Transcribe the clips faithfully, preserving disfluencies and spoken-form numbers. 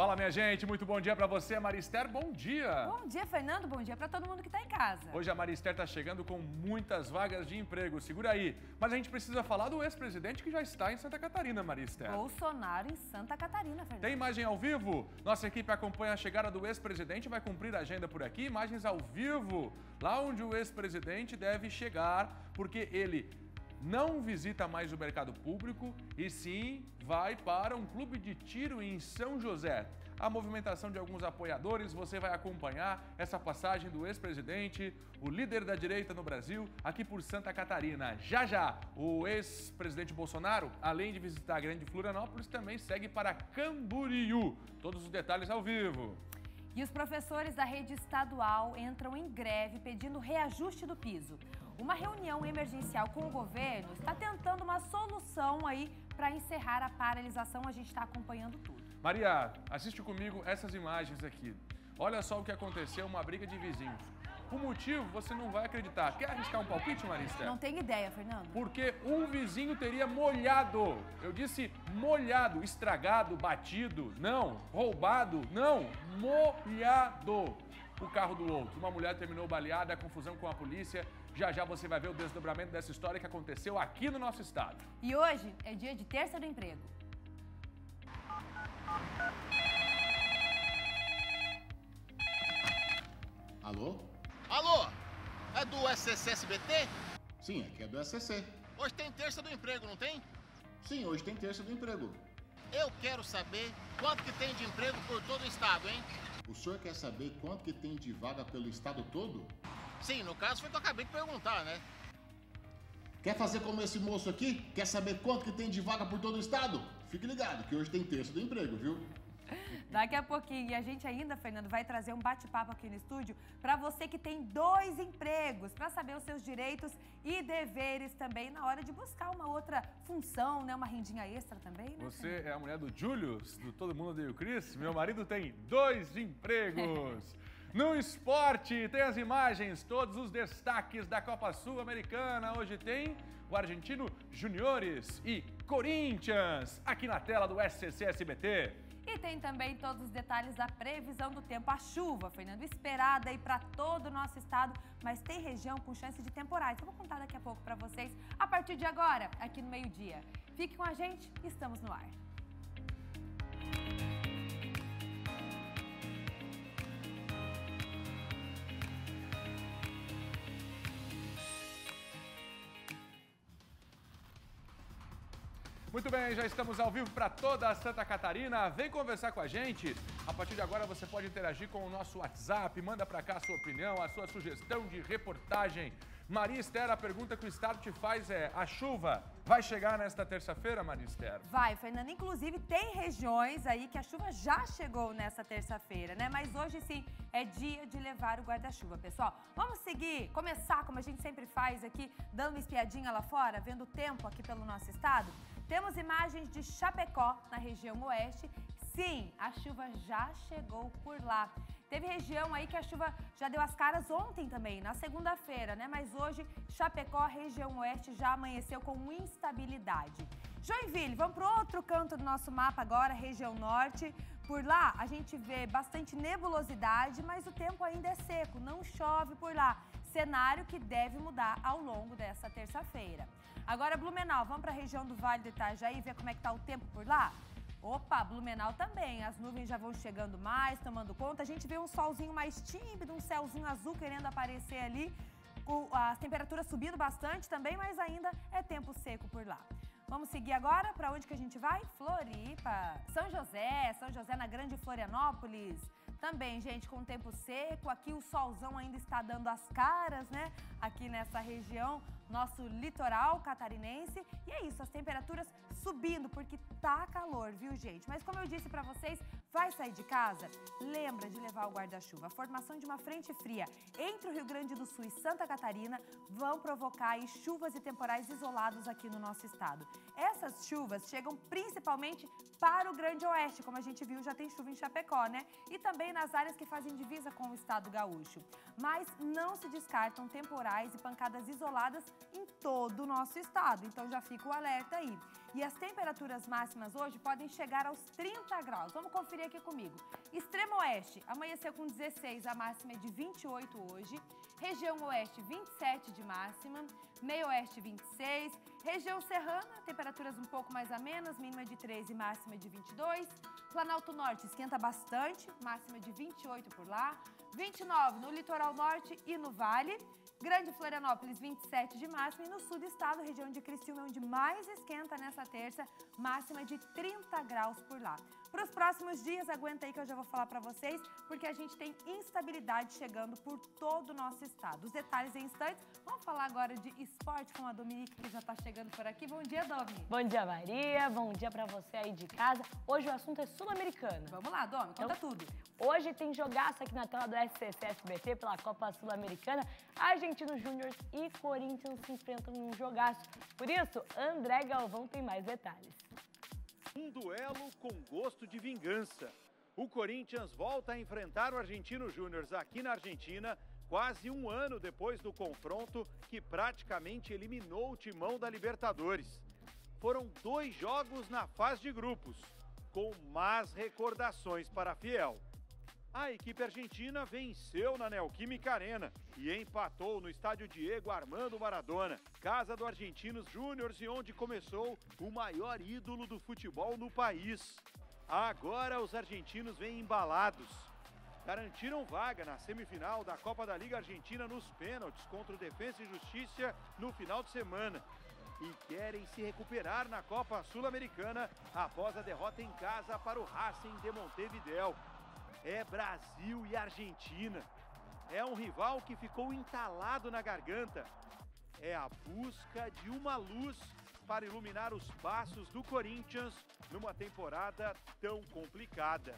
Fala, minha gente, muito bom dia pra você, Marister, bom dia! Bom dia, Fernando, bom dia pra todo mundo que tá em casa. Hoje a Marister tá chegando com muitas vagas de emprego, segura aí. Mas a gente precisa falar do ex-presidente que já está em Santa Catarina, Marister. Bolsonaro em Santa Catarina, Fernando. Tem imagem ao vivo? Nossa equipe acompanha a chegada do ex-presidente, vai cumprir a agenda por aqui, imagens ao vivo, lá onde o ex-presidente deve chegar, porque ele não visita mais o mercado público e sim vai para um clube de tiro em São José. A movimentação de alguns apoiadores, você vai acompanhar essa passagem do ex-presidente, o líder da direita no Brasil, aqui por Santa Catarina. Já já, o ex-presidente Bolsonaro, além de visitar a Grande Florianópolis, também segue para Camboriú. Todos os detalhes ao vivo. E os professores da rede estadual entram em greve pedindo reajuste do piso. Uma reunião emergencial com o governo está tentando uma solução aí para encerrar a paralisação. A gente está acompanhando tudo. Maria, assiste comigo essas imagens aqui. Olha só o que aconteceu, uma briga de vizinhos. O motivo você não vai acreditar. Quer arriscar um palpite, Marista? Não tenho ideia, Fernando. Porque um vizinho teria molhado. Eu disse molhado, estragado, batido. Não, roubado. Não, molhado. O carro do outro. Uma mulher terminou baleada, confusão com a polícia. Já já você vai ver o desdobramento dessa história que aconteceu aqui no nosso estado. E hoje é dia de terça do emprego. Alô? Alô, é do S C C S B T? Sim, aqui é do S C C. Hoje tem terça do emprego, não tem? Sim, hoje tem terça do emprego. Eu quero saber quanto que tem de emprego por todo o estado, hein? O senhor quer saber quanto que tem de vaga pelo estado todo? Sim, no caso foi o que eu acabei de perguntar, né? Quer fazer como esse moço aqui? Quer saber quanto que tem de vaga por todo o estado? Fique ligado que hoje tem terça do emprego, viu? Daqui a pouquinho, e a gente ainda, Fernando, vai trazer um bate-papo aqui no estúdio para você que tem dois empregos, para saber os seus direitos e deveres também na hora de buscar uma outra função, né? Uma rendinha extra também, né? Você Fernando? É a mulher do Julius, do Todo Mundo Odeia o Chris? Meu marido tem dois empregos. No esporte, tem as imagens, todos os destaques da Copa Sul-Americana. Hoje tem o argentino Juniores e Corinthians, aqui na tela do S C C S B T. E tem também todos os detalhes da previsão do tempo. A chuva, Fernando, esperada aí para todo o nosso estado, mas tem região com chance de temporais. Eu vou contar daqui a pouco para vocês, a partir de agora, aqui no meio-dia. Fique com a gente, estamos no ar. Muito bem, já estamos ao vivo para toda a Santa Catarina. Vem conversar com a gente. A partir de agora você pode interagir com o nosso WhatsApp. Manda para cá a sua opinião, a sua sugestão de reportagem. Maria Esther, a pergunta que o Estado te faz é: a chuva vai chegar nesta terça-feira, Maria Esther? Vai, Fernando. Inclusive, tem regiões aí que a chuva já chegou nessa terça-feira, né? Mas hoje, sim, é dia de levar o guarda-chuva, pessoal. Vamos seguir, começar, como a gente sempre faz aqui, dando uma espiadinha lá fora, vendo o tempo aqui pelo nosso estado. Temos imagens de Chapecó, na região oeste. Sim, a chuva já chegou por lá. Teve região aí que a chuva já deu as caras ontem também, na segunda-feira, né? Mas hoje, Chapecó, região oeste, já amanheceu com instabilidade. Joinville, vamos para o outro canto do nosso mapa agora, região norte. Por lá, a gente vê bastante nebulosidade, mas o tempo ainda é seco, não chove por lá. Cenário que deve mudar ao longo dessa terça-feira. Agora, Blumenau, vamos para a região do Vale do Itajaí ver como é que está o tempo por lá? Opa, Blumenau também, as nuvens já vão chegando mais, tomando conta. A gente vê um solzinho mais tímido, um céuzinho azul querendo aparecer ali, com as temperaturas subindo bastante também, mas ainda é tempo seco por lá. Vamos seguir agora, para onde que a gente vai? Floripa, São José, São José na Grande Florianópolis. Também, gente, com tempo seco, aqui o solzão ainda está dando as caras, né? Aqui nessa região, nosso litoral catarinense. E é isso, as temperaturas subindo, porque tá calor, viu, gente? Mas como eu disse pra vocês, vai sair de casa? Lembra de levar o guarda-chuva. A formação de uma frente fria entre o Rio Grande do Sul e Santa Catarina vão provocar aí chuvas e temporais isolados aqui no nosso estado. Essas chuvas chegam principalmente para o Grande Oeste, como a gente viu, já tem chuva em Chapecó, né? E também nas áreas que fazem divisa com o estado gaúcho. Mas não se descartam temporais e pancadas isoladas em todo o nosso estado, então já fica o alerta aí. E as temperaturas máximas hoje podem chegar aos trinta graus. Vamos conferir aqui comigo. Extremo Oeste, amanheceu com dezesseis, a máxima é de vinte e oito hoje. Região Oeste, vinte e sete de máxima. Meio Oeste, vinte e seis. Região Serrana, temperaturas um pouco mais amenas, mínima de treze, máxima de vinte e dois. Planalto Norte esquenta bastante, máxima de vinte e oito por lá. vinte e nove no Litoral Norte e no Vale. Grande Florianópolis, vinte e sete de máxima. E no sul do estado, região de Criciúma, onde mais esquenta nessa terça, máxima de trinta graus por lá. Para os próximos dias, aguenta aí que eu já vou falar para vocês, porque a gente tem instabilidade chegando por todo o nosso estado. Os detalhes em instantes. Vamos falar agora de esporte com a Dominique, que já está chegando por aqui. Bom dia, Domi. Bom dia, Maria. Bom dia para você aí de casa. Hoje o assunto é Sul-Americana. Vamos lá, Domi, conta então, tudo. Hoje tem jogaço aqui na tela do S C C S B T pela Copa Sul-Americana. Argentinos Júnior e Corinthians se enfrentam em um jogaço. Por isso, André Galvão tem mais detalhes. Um duelo com gosto de vingança. O Corinthians volta a enfrentar o Argentinos Júnior aqui na Argentina, quase um ano depois do confronto que praticamente eliminou o timão da Libertadores. Foram dois jogos na fase de grupos, com más recordações para a Fiel. A equipe argentina venceu na Neoquímica Arena e empatou no estádio Diego Armando Maradona, casa do Argentinos Júnior e onde começou o maior ídolo do futebol no país. Agora os argentinos vêm embalados. Garantiram vaga na semifinal da Copa da Liga Argentina nos pênaltis contra o Defensa e Justiça no final de semana. E querem se recuperar na Copa Sul-Americana após a derrota em casa para o Racing de Montevideo. É Brasil e Argentina. É um rival que ficou entalado na garganta. É a busca de uma luz para iluminar os passos do Corinthians numa temporada tão complicada.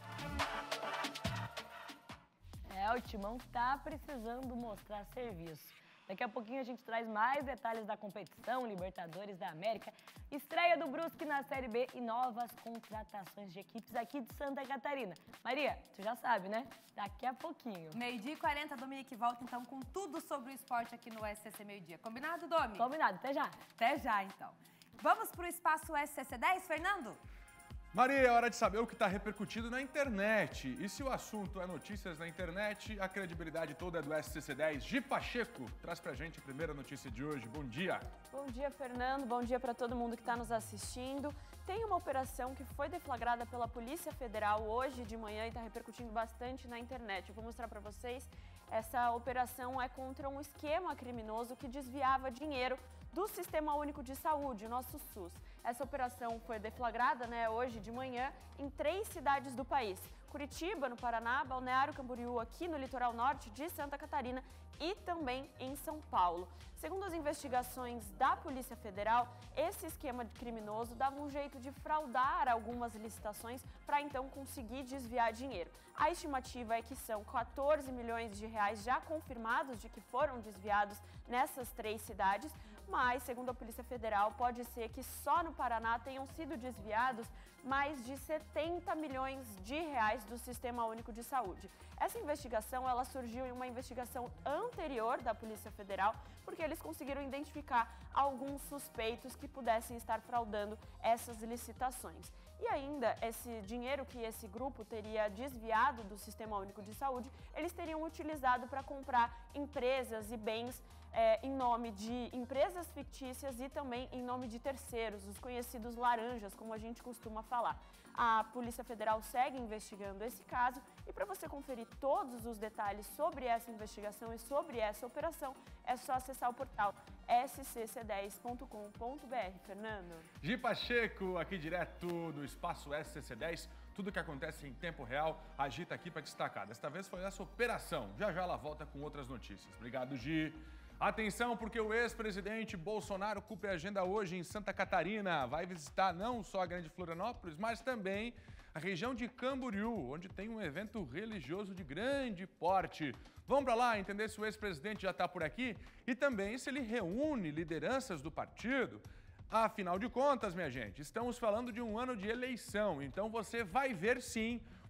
É, o Timão tá precisando mostrar serviço. Daqui a pouquinho a gente traz mais detalhes da competição, Libertadores da América, estreia do Brusque na Série B e novas contratações de equipes aqui de Santa Catarina. Maria, tu já sabe, né? Daqui a pouquinho. Meio-dia e quarenta, Dominique volta então com tudo sobre o esporte aqui no S C C Meio-Dia. Combinado, Domi? Combinado, até já. Até já, então. Vamos para o Espaço S C C dez, Fernando? Maria, é hora de saber o que está repercutindo na internet. E se o assunto é notícias na internet, a credibilidade toda é do S C C dez. Gi Pacheco traz pra gente a primeira notícia de hoje. Bom dia. Bom dia, Fernando. Bom dia para todo mundo que está nos assistindo. Tem uma operação que foi deflagrada pela Polícia Federal hoje de manhã e está repercutindo bastante na internet. Eu vou mostrar para vocês. Essa operação é contra um esquema criminoso que desviava dinheiro do Sistema Único de Saúde, o nosso SUS. Essa operação foi deflagrada, né, hoje de manhã em três cidades do país. Curitiba, no Paraná, Balneário Camboriú, aqui no litoral norte de Santa Catarina e também em São Paulo. Segundo as investigações da Polícia Federal, esse esquema criminoso dava um jeito de fraudar algumas licitações para então conseguir desviar dinheiro. A estimativa é que são quatorze milhões de reais já confirmados de que foram desviados nessas três cidades, mas, segundo a Polícia Federal, pode ser que só no Paraná tenham sido desviados mais de setenta milhões de reais do Sistema Único de Saúde. Essa investigação, ela surgiu em uma investigação anterior da Polícia Federal, porque eles conseguiram identificar alguns suspeitos que pudessem estar fraudando essas licitações. E ainda, esse dinheiro que esse grupo teria desviado do Sistema Único de Saúde, eles teriam utilizado para comprar empresas e bens É, em nome de empresas fictícias e também em nome de terceiros, os conhecidos laranjas, como a gente costuma falar. A Polícia Federal segue investigando esse caso e para você conferir todos os detalhes sobre essa investigação e sobre essa operação, é só acessar o portal S C C dez ponto com ponto B R. Fernando. Gi Pacheco, aqui direto do Espaço S C C dez. Tudo que acontece em tempo real, agita aqui para destacar. Desta vez foi essa operação. Já já ela volta com outras notícias. Obrigado, Gi. Atenção, porque o ex-presidente Bolsonaro cumpre a agenda hoje em Santa Catarina. Vai visitar não só a Grande Florianópolis, mas também a região de Camboriú, onde tem um evento religioso de grande porte. Vamos para lá entender se o ex-presidente já está por aqui e também se ele reúne lideranças do partido. Afinal de contas, minha gente, estamos falando de um ano de eleição, então você vai ver sim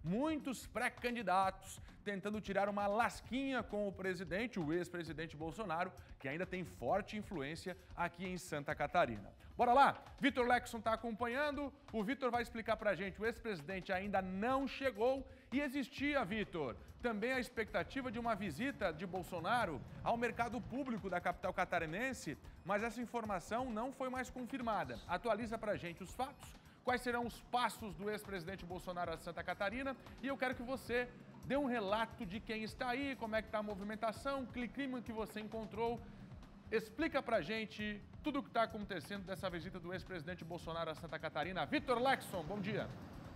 muitos pré-candidatos tentando tirar uma lasquinha com o presidente, o ex-presidente Bolsonaro, que ainda tem forte influência aqui em Santa Catarina. Bora lá? Vitor Lexson está acompanhando. O Vitor vai explicar pra gente. O ex-presidente ainda não chegou e existia, Vitor, também a expectativa de uma visita de Bolsonaro ao mercado público da capital catarinense, mas essa informação não foi mais confirmada. Atualiza pra gente os fatos, quais serão os passos do ex-presidente Bolsonaro a Santa Catarina e eu quero que você dê um relato de quem está aí, como é que está a movimentação, que clima que você encontrou. Explica pra gente tudo o que está acontecendo dessa visita do ex-presidente Bolsonaro a Santa Catarina. Vitor Lexson, bom dia.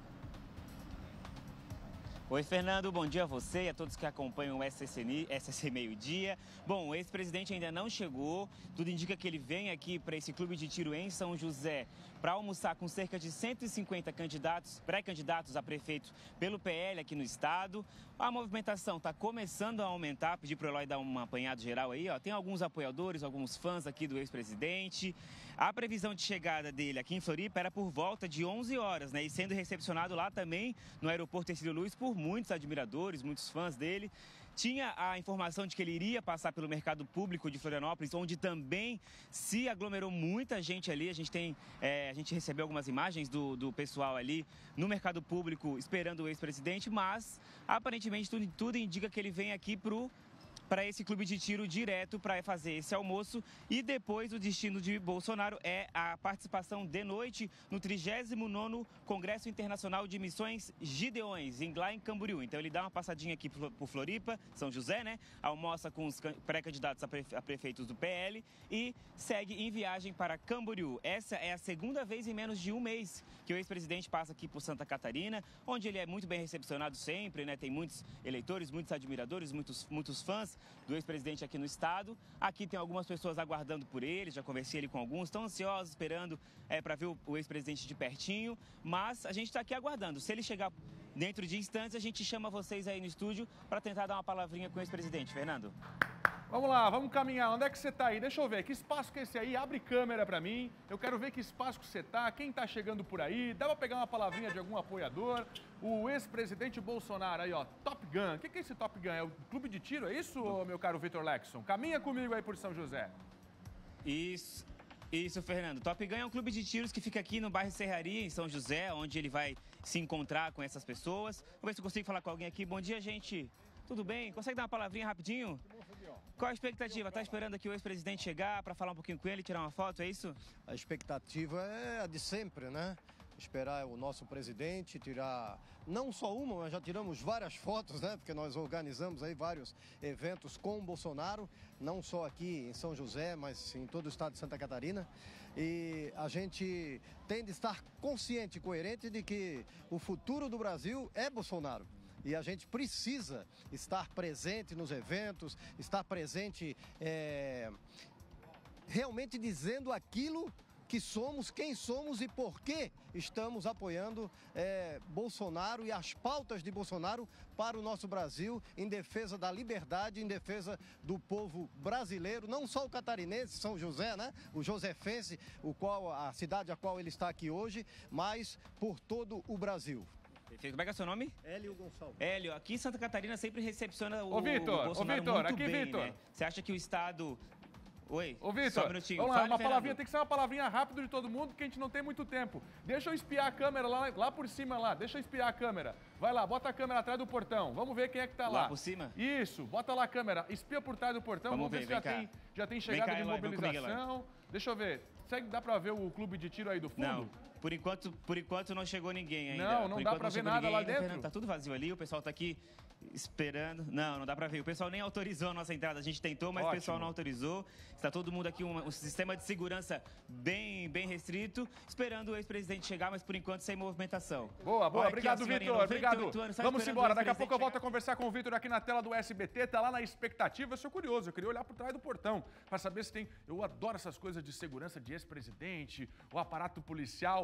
Oi, Fernando, bom dia a você e a todos que acompanham o S S C Meio Dia. Bom, o ex-presidente ainda não chegou, tudo indica que ele vem aqui para esse clube de tiro em São José para almoçar com cerca de cento e cinquenta candidatos, pré-candidatos a prefeito pelo P L aqui no estado. A movimentação está começando a aumentar, pedir para o Eloy dar um apanhado geral aí, ó. Tem alguns apoiadores, alguns fãs aqui do ex-presidente. A previsão de chegada dele aqui em Floripa era por volta de onze horas, né? E sendo recepcionado lá também no aeroporto Hercílio Luz por muitos admiradores, muitos fãs dele. Tinha a informação de que ele iria passar pelo mercado público de Florianópolis, onde também se aglomerou muita gente ali. A gente tem, é, a gente recebeu algumas imagens do, do pessoal ali no mercado público esperando o ex-presidente, mas aparentemente tudo, tudo indica que ele vem aqui pro para esse clube de tiro direto para fazer esse almoço e depois o destino de Bolsonaro é a participação de noite no trigésimo nono Congresso Internacional de Missões Gideões, em lá em Camboriú. Então ele dá uma passadinha aqui por Floripa, São José, né? Almoça com os pré-candidatos a prefeitos do P L e segue em viagem para Camboriú. Essa é a segunda vez em menos de um mês que o ex-presidente passa aqui por Santa Catarina, onde ele é muito bem recepcionado sempre, né? Tem muitos eleitores, muitos admiradores, muitos, muitos fãs do ex-presidente aqui no estado. Aqui tem algumas pessoas aguardando por ele, já conversei ali com alguns, estão ansiosos, esperando é, para ver o, o ex-presidente de pertinho, mas a gente está aqui aguardando. Se ele chegar dentro de instantes, a gente chama vocês aí no estúdio para tentar dar uma palavrinha com o ex-presidente. Fernando? Vamos lá, vamos caminhar. Onde é que você está aí? Deixa eu ver. Que espaço que é esse aí? Abre câmera para mim. Eu quero ver que espaço que você está, quem está chegando por aí. Dá para pegar uma palavrinha de algum apoiador? O ex-presidente Bolsonaro aí, ó, Top Gun. O que, que é esse Top Gun? É o clube de tiro? É isso, meu caro Vitor Lexson? Caminha comigo aí por São José. Isso. Isso, Fernando. Top Gun é um clube de tiros que fica aqui no bairro Serraria, em São José, onde ele vai se encontrar com essas pessoas. Vamos ver se eu consigo falar com alguém aqui. Bom dia, gente. Tudo bem? Consegue dar uma palavrinha rapidinho? Qual a expectativa? Tá esperando aqui o ex-presidente chegar para falar um pouquinho com ele, tirar uma foto, é isso? A expectativa é a de sempre, né? Esperar o nosso presidente, tirar não só uma, mas já tiramos várias fotos, né? Porque nós organizamos aí vários eventos com o Bolsonaro, não só aqui em São José, mas em todo o estado de Santa Catarina. E a gente tem de estar consciente e coerente de que o futuro do Brasil é Bolsonaro. E a gente precisa estar presente nos eventos, estar presente é, realmente dizendo aquilo que somos, quem somos e por que estamos apoiando é, Bolsonaro e as pautas de Bolsonaro para o nosso Brasil, em defesa da liberdade, em defesa do povo brasileiro, não só o catarinense, São José, né? O josefense, o qual, a cidade a qual ele está aqui hoje, mas por todo o Brasil. Perfeito. Como é que é o seu nome? Hélio Gonçalves. Hélio, aqui em Santa Catarina sempre recepciona o, ô, Vitor, o Bolsonaro ô, Vitor, muito aqui, bem, Vitor. Né? Você acha que o Estado... Oi, ô, Vitor, só um minutinho. Vamos lá, Fale, uma Fernando. palavrinha, tem que ser uma palavrinha rápida de todo mundo, porque a gente não tem muito tempo. Deixa eu espiar a câmera lá, lá por cima, lá. Deixa eu espiar a câmera. Vai lá, bota a câmera atrás do portão. Vamos ver quem é que tá lá. Lá por cima? Isso, bota lá a câmera. Espia por trás do portão. Vamos, Vamos ver, ver se já tem, já tem chegada cá, de Eloy, mobilização. Deixa eu ver. Segue, dá pra ver o clube de tiro aí do fundo? Não, por enquanto, por enquanto não chegou ninguém ainda. Não, não por dá enquanto pra não ver chegou nada ninguém lá ainda, dentro. Fernando, tá tudo vazio ali, o pessoal tá aqui esperando. Não, não dá pra ver. O pessoal nem autorizou a nossa entrada. A gente tentou, mas Ótimo. o pessoal não autorizou. Está todo mundo aqui, um, um sistema de segurança bem, bem restrito, esperando o ex-presidente chegar, mas por enquanto sem movimentação. Boa, boa. Olha, Obrigado, aqui, Vitor. Obrigado. Anos, Vamos embora. Daqui a pouco eu volto chegar. a conversar com o Vitor aqui na tela do S B T. Tá lá na expectativa. Eu sou curioso. Eu queria olhar por trás do portão para saber se tem... Eu adoro essas coisas de segurança de ex-presidente, o aparato policial.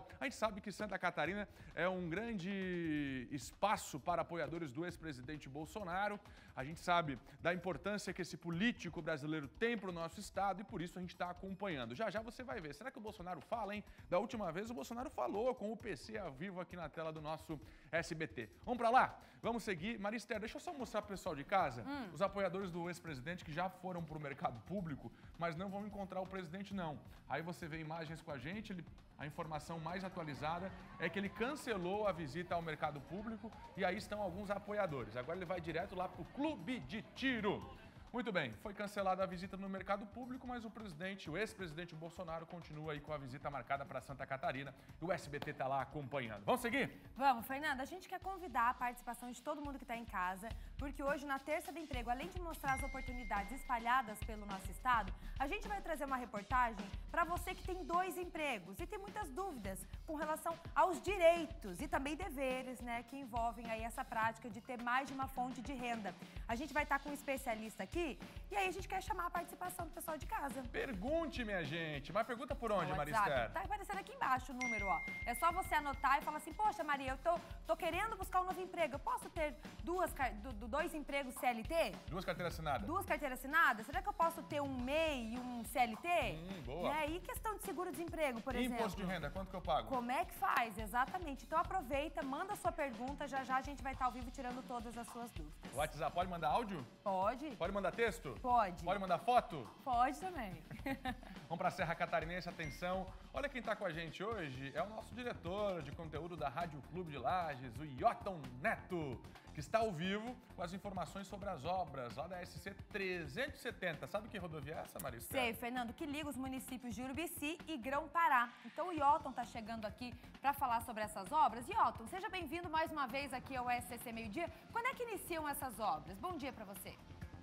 legal. A gente sabe que Santa Catarina é um grande espaço para apoiadores do ex-presidente Bolsonaro. A gente sabe da importância que esse político brasileiro tem para o nosso estado e por isso a gente está acompanhando. Já já você vai ver. Será que o Bolsonaro fala, hein? Da última vez o Bolsonaro falou com o P C ao vivo aqui na tela do nosso S B T. Vamos para lá? Vamos seguir. Maristela, deixa eu só mostrar para o pessoal de casa hum. os apoiadores do ex-presidente que já foram para o mercado público, mas não vão encontrar o presidente, não. Aí você vê imagens com a gente, ele, a informação mais atualizada é que ele cancelou a visita ao mercado público e aí estão alguns apoiadores. Agora ele vai direto lá para o Clube de Tiro. Muito bem, foi cancelada a visita no mercado público, mas o presidente, o ex-presidente Bolsonaro, continua aí com a visita marcada para Santa Catarina e o S B T está lá acompanhando. Vamos seguir? Vamos, Fernanda. A gente quer convidar a participação de todo mundo que está em casa, porque hoje, na Terça do Emprego, além de mostrar as oportunidades espalhadas pelo nosso estado, a gente vai trazer uma reportagem para você que tem dois empregos e tem muitas dúvidas com relação aos direitos e também deveres, né, que envolvem aí essa prática de ter mais de uma fonte de renda. A gente vai estar com um especialista aqui e aí a gente quer chamar a participação do pessoal de casa. Pergunte, minha gente. Mas pergunta por onde, Maristela? Tá aparecendo aqui embaixo o número, ó. É só você anotar e falar assim, poxa, Maria, eu tô, tô querendo buscar um novo emprego. Eu posso ter duas, do, dois empregos C L T? Duas carteiras assinadas. Duas carteiras assinadas? Será que eu posso ter um M E I e um C L T? Hum, boa. Né? E questão de seguro-desemprego, por e exemplo? Imposto de renda, quanto que eu pago? Como é que faz? Exatamente. Então aproveita, manda a sua pergunta, já já a gente vai estar ao vivo tirando todas as suas dúvidas. O WhatsApp pode mandar áudio? Pode. Pode mandar texto? Pode. Pode mandar foto? Pode também. Vamos para a Serra Catarinense, atenção. Olha quem está com a gente hoje, é o nosso diretor de conteúdo da Rádio Clube de Lages, o Yoton Neto, que está ao vivo com as informações sobre as obras lá da S C trezentos e setenta. Sabe que rodovia é essa, Marisa? Sei, Fernando, que liga os municípios de Urubici e Grão-Pará. Então o Yoton está chegando aqui para falar sobre essas obras. Yoton, seja bem-vindo mais uma vez aqui ao S C C Meio Dia. Quando é que iniciam essas obras? Bom dia para você.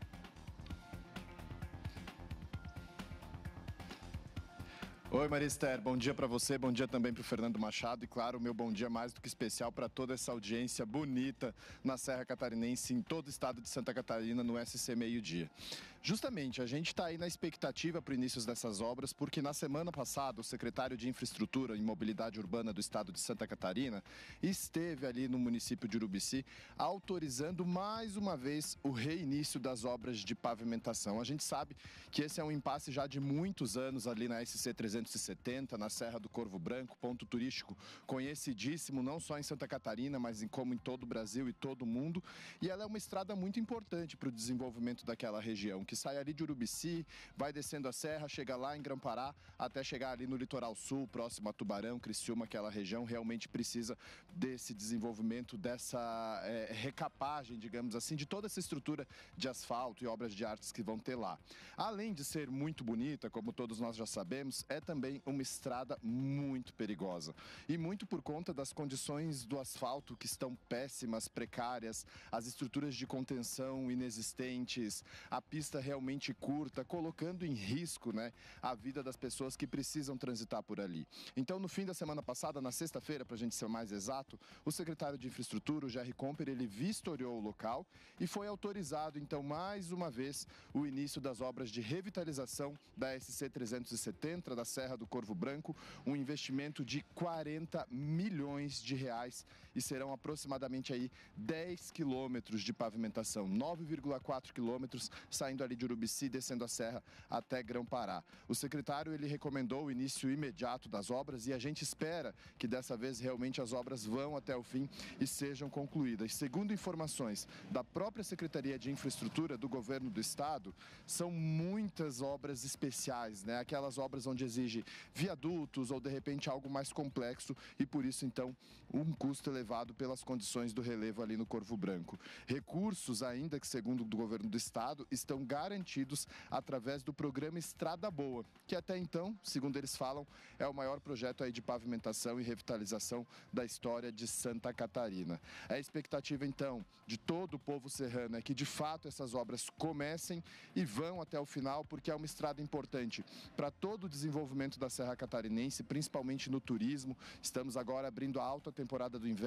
Oi, Maria Esther, bom dia para você, bom dia também para o Fernando Machado e, claro, meu bom dia mais do que especial para toda essa audiência bonita na Serra Catarinense, em todo o estado de Santa Catarina, no S C Meio Dia. Justamente, a gente está aí na expectativa para o início dessas obras, porque na semana passada o secretário de Infraestrutura e Mobilidade Urbana do estado de Santa Catarina esteve ali no município de Urubici autorizando mais uma vez o reinício das obras de pavimentação. A gente sabe que esse é um impasse já de muitos anos ali na S C trezentos e setenta, na Serra do Corvo Branco, ponto turístico conhecidíssimo não só em Santa Catarina, mas em, como em todo o Brasil e todo o mundo. E ela é uma estrada muito importante para o desenvolvimento daquela região, que sai ali de Urubici, vai descendo a serra, chega lá em Grão-Pará, até chegar ali no litoral sul, próximo a Tubarão, Criciúma, aquela região realmente precisa desse desenvolvimento, dessa é, recapagem, digamos assim, de toda essa estrutura de asfalto e obras de artes que vão ter lá. Além de ser muito bonita, como todos nós já sabemos, é também uma estrada muito perigosa. E muito por conta das condições do asfalto que estão péssimas, precárias, as estruturas de contenção inexistentes, a pista realmente curta, colocando em risco, né, a vida das pessoas que precisam transitar por ali. Então, no fim da semana passada, na sexta-feira, para a gente ser mais exato, o secretário de Infraestrutura, o Jerry Comper, ele vistoriou o local e foi autorizado, então, mais uma vez, o início das obras de revitalização da S C trezentos e setenta, da Serra do Corvo Branco, um investimento de quarenta milhões de reais e serão aproximadamente aí dez quilômetros de pavimentação, nove vírgula quatro quilômetros saindo ali de Urubici, descendo a serra até Grão-Pará. O secretário, ele recomendou o início imediato das obras e a gente espera que dessa vez realmente as obras vão até o fim e sejam concluídas. Segundo informações da própria Secretaria de Infraestrutura do Governo do Estado, são muitas obras especiais, né? Aquelas obras onde exige viadutos ou de repente algo mais complexo e por isso então um custo elevado pelas condições do relevo ali no Corvo Branco. Recursos ainda que segundo o Governo do Estado estão garantidos através do programa Estrada Boa, que até então, segundo eles falam, é o maior projeto aí de pavimentação e revitalização da história de Santa Catarina. A expectativa então de todo o povo serrano é que de fato essas obras comecem e vão até o final, porque é uma estrada importante para todo o desenvolvimento da Serra Catarinense, principalmente no turismo. Estamos agora abrindo a alta temporada do inverno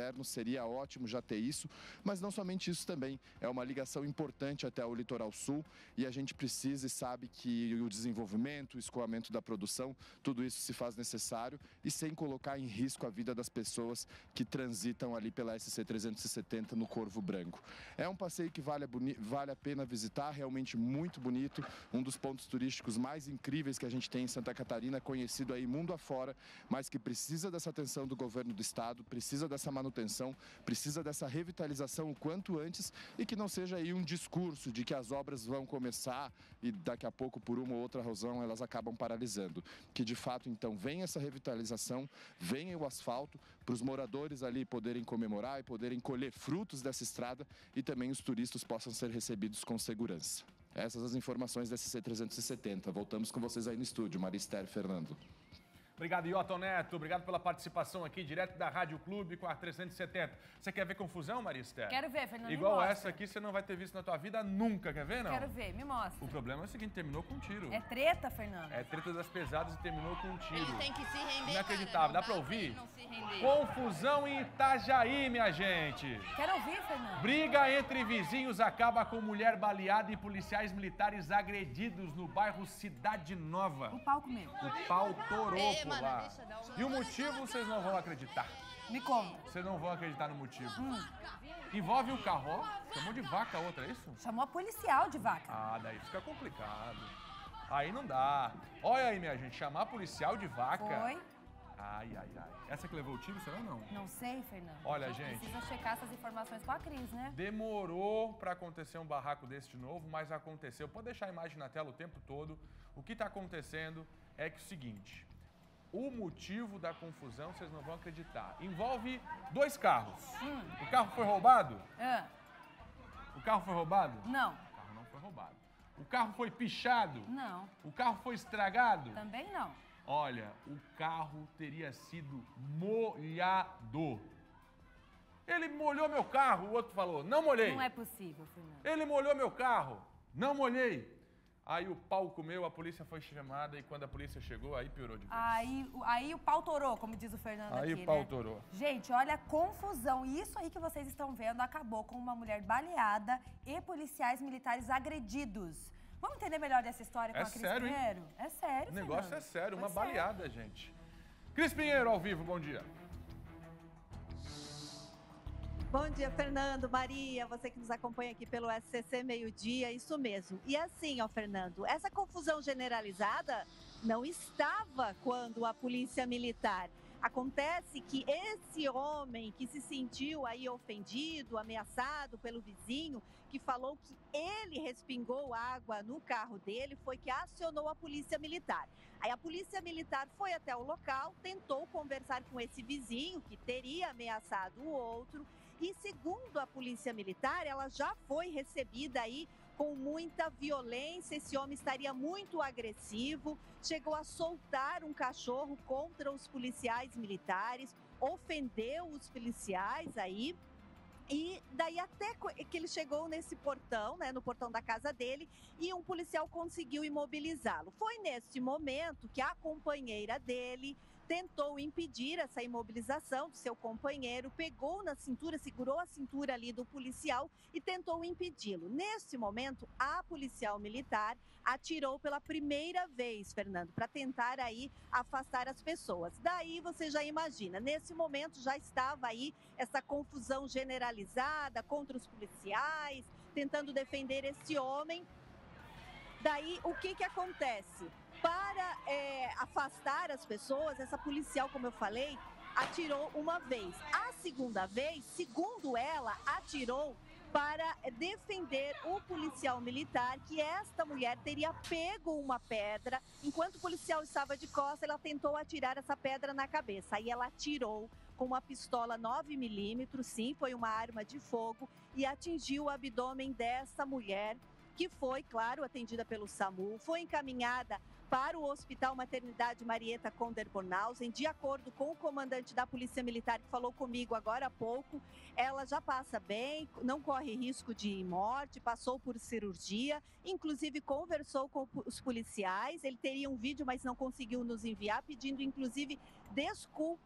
inverno, seria ótimo já ter isso, mas não somente isso também, é uma ligação importante até o litoral sul e a gente precisa e sabe que o desenvolvimento, o escoamento da produção, tudo isso se faz necessário e sem colocar em risco a vida das pessoas que transitam ali pela S C trezentos e setenta no Corvo Branco. É um passeio que vale a, boni- vale a pena visitar, realmente muito bonito, um dos pontos turísticos mais incríveis que a gente tem em Santa Catarina, conhecido aí mundo afora, mas que precisa dessa atenção do governo do estado, precisa dessa manutenção, precisa dessa revitalização o quanto antes e que não seja aí um discurso de que as obras vão começar e daqui a pouco, por uma ou outra razão, elas acabam paralisando. Que de fato, então, venha essa revitalização, venha o asfalto para os moradores ali poderem comemorar e poderem colher frutos dessa estrada e também os turistas possam ser recebidos com segurança. Essas as informações da S C trezentos e setenta. Voltamos com vocês aí no estúdio, Marister, Fernando. Obrigado, Iotton Neto. Obrigado pela participação aqui, direto da Rádio Clube com a trezentos e setenta. Você quer ver confusão, Marister? Quero ver, Fernando. Igual essa aqui, você não vai ter visto na tua vida nunca. Quer ver, não? Quero ver, me mostra. O problema é o seguinte, terminou com um tiro. É treta, Fernando? É treta das pesadas e terminou com um tiro. Ele tem que se render, Inacreditável. cara, Dá não pra dá ouvir? pra ele não se render. Confusão em Itajaí, minha gente. Quero ouvir, Fernando. Briga entre vizinhos acaba com mulher baleada e policiais militares agredidos no bairro Cidade Nova. O pau comeu. O pau torou Ei, por mano, lá. deixa dar um- E o motivo vocês não vão acreditar. Me conta. Vocês não vão acreditar no motivo. Hum. Envolve um carro, ó. Chamou de vaca a outra, é isso? Chamou a policial de vaca. Ah, daí fica complicado. Aí não dá. Olha aí, minha gente, chamar policial de vaca. Foi? Ai, ai, ai. Essa que levou o tiro, será ou não? Não sei, Fernando. Olha, gente. Precisa checar essas informações com a Cris, né? Demorou pra acontecer um barraco desse de novo, mas aconteceu. Pode deixar a imagem na tela o tempo todo. O que tá acontecendo é que é o seguinte. O motivo da confusão, vocês não vão acreditar. Envolve dois carros. Hum. O carro foi roubado? Ah, O carro foi roubado? não. O carro não foi roubado. O carro foi pichado? Não. O carro foi estragado? Também não. Olha, o carro teria sido molhado. Ele molhou meu carro, o outro falou, não molhei. Não é possível, Fernando. Ele molhou meu carro, não molhei. Aí o pau comeu, a polícia foi chamada e quando a polícia chegou, aí piorou de vez. Aí, o- aí o pau torou, como diz o Fernando Aí aqui, o pau né? torou. Gente, olha a confusão. E isso aí que vocês estão vendo acabou com uma mulher baleada e policiais militares agredidos. Vamos entender melhor dessa história com É a Cris sério, hein? Pinheiro? É sério, O negócio Fernando. é sério, uma Foi sério. baleada, gente. Cris Pinheiro, ao vivo, bom dia. Bom dia, Fernando, Maria, você que nos acompanha aqui pelo S C C Meio-Dia, isso mesmo. E assim, ó, Fernando, essa confusão generalizada não estava quando a polícia militar. Acontece que esse homem que se sentiu aí ofendido, ameaçado pelo vizinho, que falou que ele respingou água no carro dele, foi que acionou a polícia militar. Aí a polícia militar foi até o local, tentou conversar com esse vizinho que teria ameaçado o outro. E segundo a polícia militar, ela já foi recebida aí com muita violência. Esse homem estaria muito agressivo, chegou a soltar um cachorro contra os policiais militares, ofendeu os policiais aí. E daí até que ele chegou nesse portão, né, no portão da casa dele, e um policial conseguiu imobilizá-lo. Foi nesse momento que a companheira dele tentou impedir essa imobilização do seu companheiro, pegou na cintura, segurou a cintura ali do policial e tentou impedi-lo. Nesse momento, a policial militar atirou pela primeira vez, Fernando, para tentar aí afastar as pessoas. Daí você já imagina, nesse momento já estava aí essa confusão generalizada contra os policiais, tentando defender esse homem. Daí, o que que acontece? Para é, afastar as pessoas, essa policial, como eu falei, atirou uma vez. A segunda vez, segundo ela, atirou para defender o policial militar, que esta mulher teria pego uma pedra. Enquanto o policial estava de costas, ela tentou atirar essa pedra na cabeça. Aí ela atirou com uma pistola nove milímetros, sim, foi uma arma de fogo, e atingiu o abdômen dessa mulher, que foi, claro, atendida pelo SAMU, foi encaminhada para o Hospital Maternidade Marieta Conder Bornhausen. De acordo com o comandante da Polícia Militar, que falou comigo agora há pouco, ela já passa bem, não corre risco de morte, passou por cirurgia, inclusive conversou com os policiais. Ele teria um vídeo, mas não conseguiu nos enviar, pedindo inclusive desculpas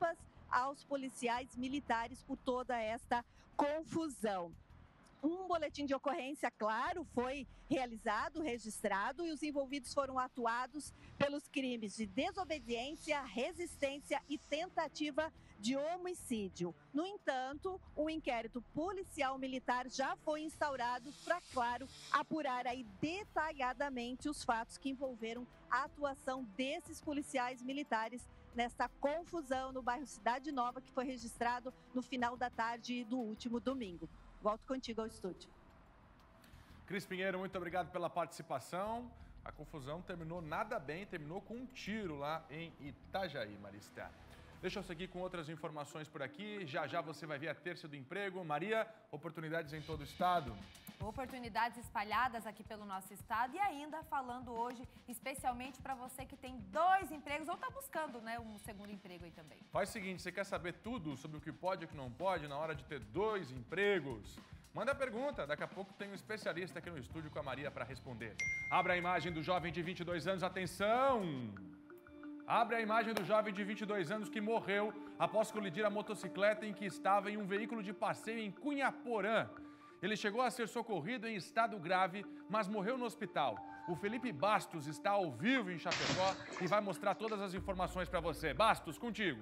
aos policiais militares por toda esta confusão. Um boletim de ocorrência, claro, foi realizado, registrado e os envolvidos foram atuados pelos crimes de desobediência, resistência e tentativa de homicídio. No entanto, o inquérito policial militar já foi instaurado para, claro, apurar aí detalhadamente os fatos que envolveram a atuação desses policiais militares nesta confusão no bairro Cidade Nova, que foi registrado no final da tarde do último domingo. Volto contigo ao estúdio. Cris Pinheiro, muito obrigado pela participação. A confusão terminou nada bem, terminou com um tiro lá em Itajaí, Marista. Deixa eu seguir com outras informações por aqui. Já já você vai ver a terça do emprego. Maria, oportunidades em todo o estado. Oportunidades espalhadas aqui pelo nosso estado e ainda falando hoje especialmente para você que tem dois empregos ou está buscando, né, um segundo emprego aí também. Faz o seguinte, você quer saber tudo sobre o que pode e o que não pode na hora de ter dois empregos? Manda a pergunta, daqui a pouco tem um especialista aqui no estúdio com a Maria para responder. Abra a imagem do jovem de vinte e dois anos, atenção! Abre a imagem do jovem de vinte e dois anos que morreu após colidir a motocicleta em que estava em um veículo de passeio em Cunhaporã. Ele chegou a ser socorrido em estado grave, mas morreu no hospital. O Felipe Bastos está ao vivo em Chapecó e vai mostrar todas as informações para você. Bastos, contigo.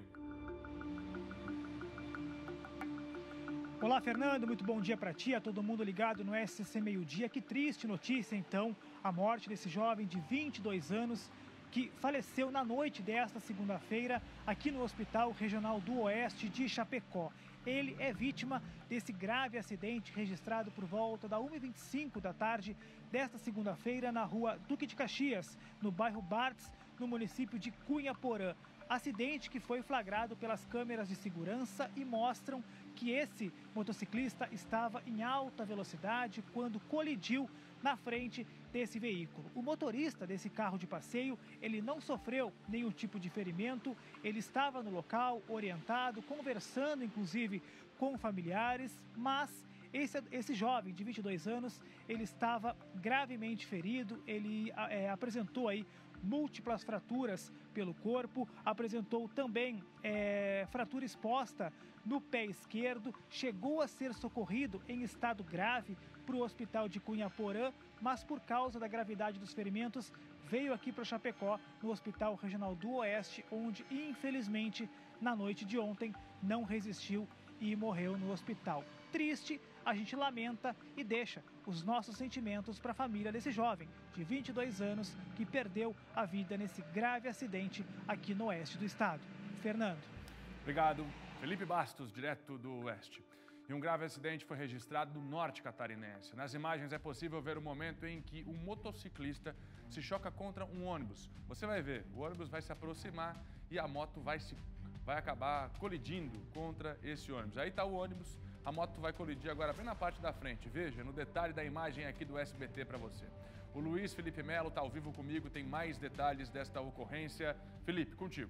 Olá, Fernando. Muito bom dia para ti, a todo mundo ligado no S C C Meio Dia. Que triste notícia, então, a morte desse jovem de vinte e dois anos que faleceu na noite desta segunda-feira aqui no Hospital Regional do Oeste de Chapecó. Ele é vítima desse grave acidente registrado por volta da uma e vinte e cinco da tarde desta segunda-feira na rua Duque de Caxias, no bairro Bartz, no município de Cunhaporã. Acidente que foi flagrado pelas câmeras de segurança e mostram que esse motociclista estava em alta velocidade quando colidiu na frente desse veículo. O motorista desse carro de passeio, ele não sofreu nenhum tipo de ferimento, ele estava no local, orientado, conversando inclusive com familiares, mas esse, esse jovem de vinte e dois anos, ele estava gravemente ferido, ele é, apresentou aí múltiplas fraturas pelo corpo, apresentou também é, fratura exposta no pé esquerdo, chegou a ser socorrido em estado grave para o hospital de Cunhaporã, mas por causa da gravidade dos ferimentos, veio aqui para Chapecó, no Hospital Regional do Oeste, onde, infelizmente, na noite de ontem, não resistiu e morreu no hospital. Triste, a gente lamenta e deixa os nossos sentimentos para a família desse jovem, de vinte e dois anos, que perdeu a vida nesse grave acidente aqui no oeste do estado. Fernando. Obrigado. Felipe Bastos, direto do Oeste. E um grave acidente foi registrado no norte catarinense. Nas imagens é possível ver o momento em que um motociclista se choca contra um ônibus. Você vai ver, o ônibus vai se aproximar e a moto vai, se, vai acabar colidindo contra esse ônibus. Aí está o ônibus, a moto vai colidir agora bem na parte da frente. Veja, no detalhe da imagem aqui do S B T para você. O Luiz Felipe Melo está ao vivo comigo, tem mais detalhes desta ocorrência. Felipe, contigo.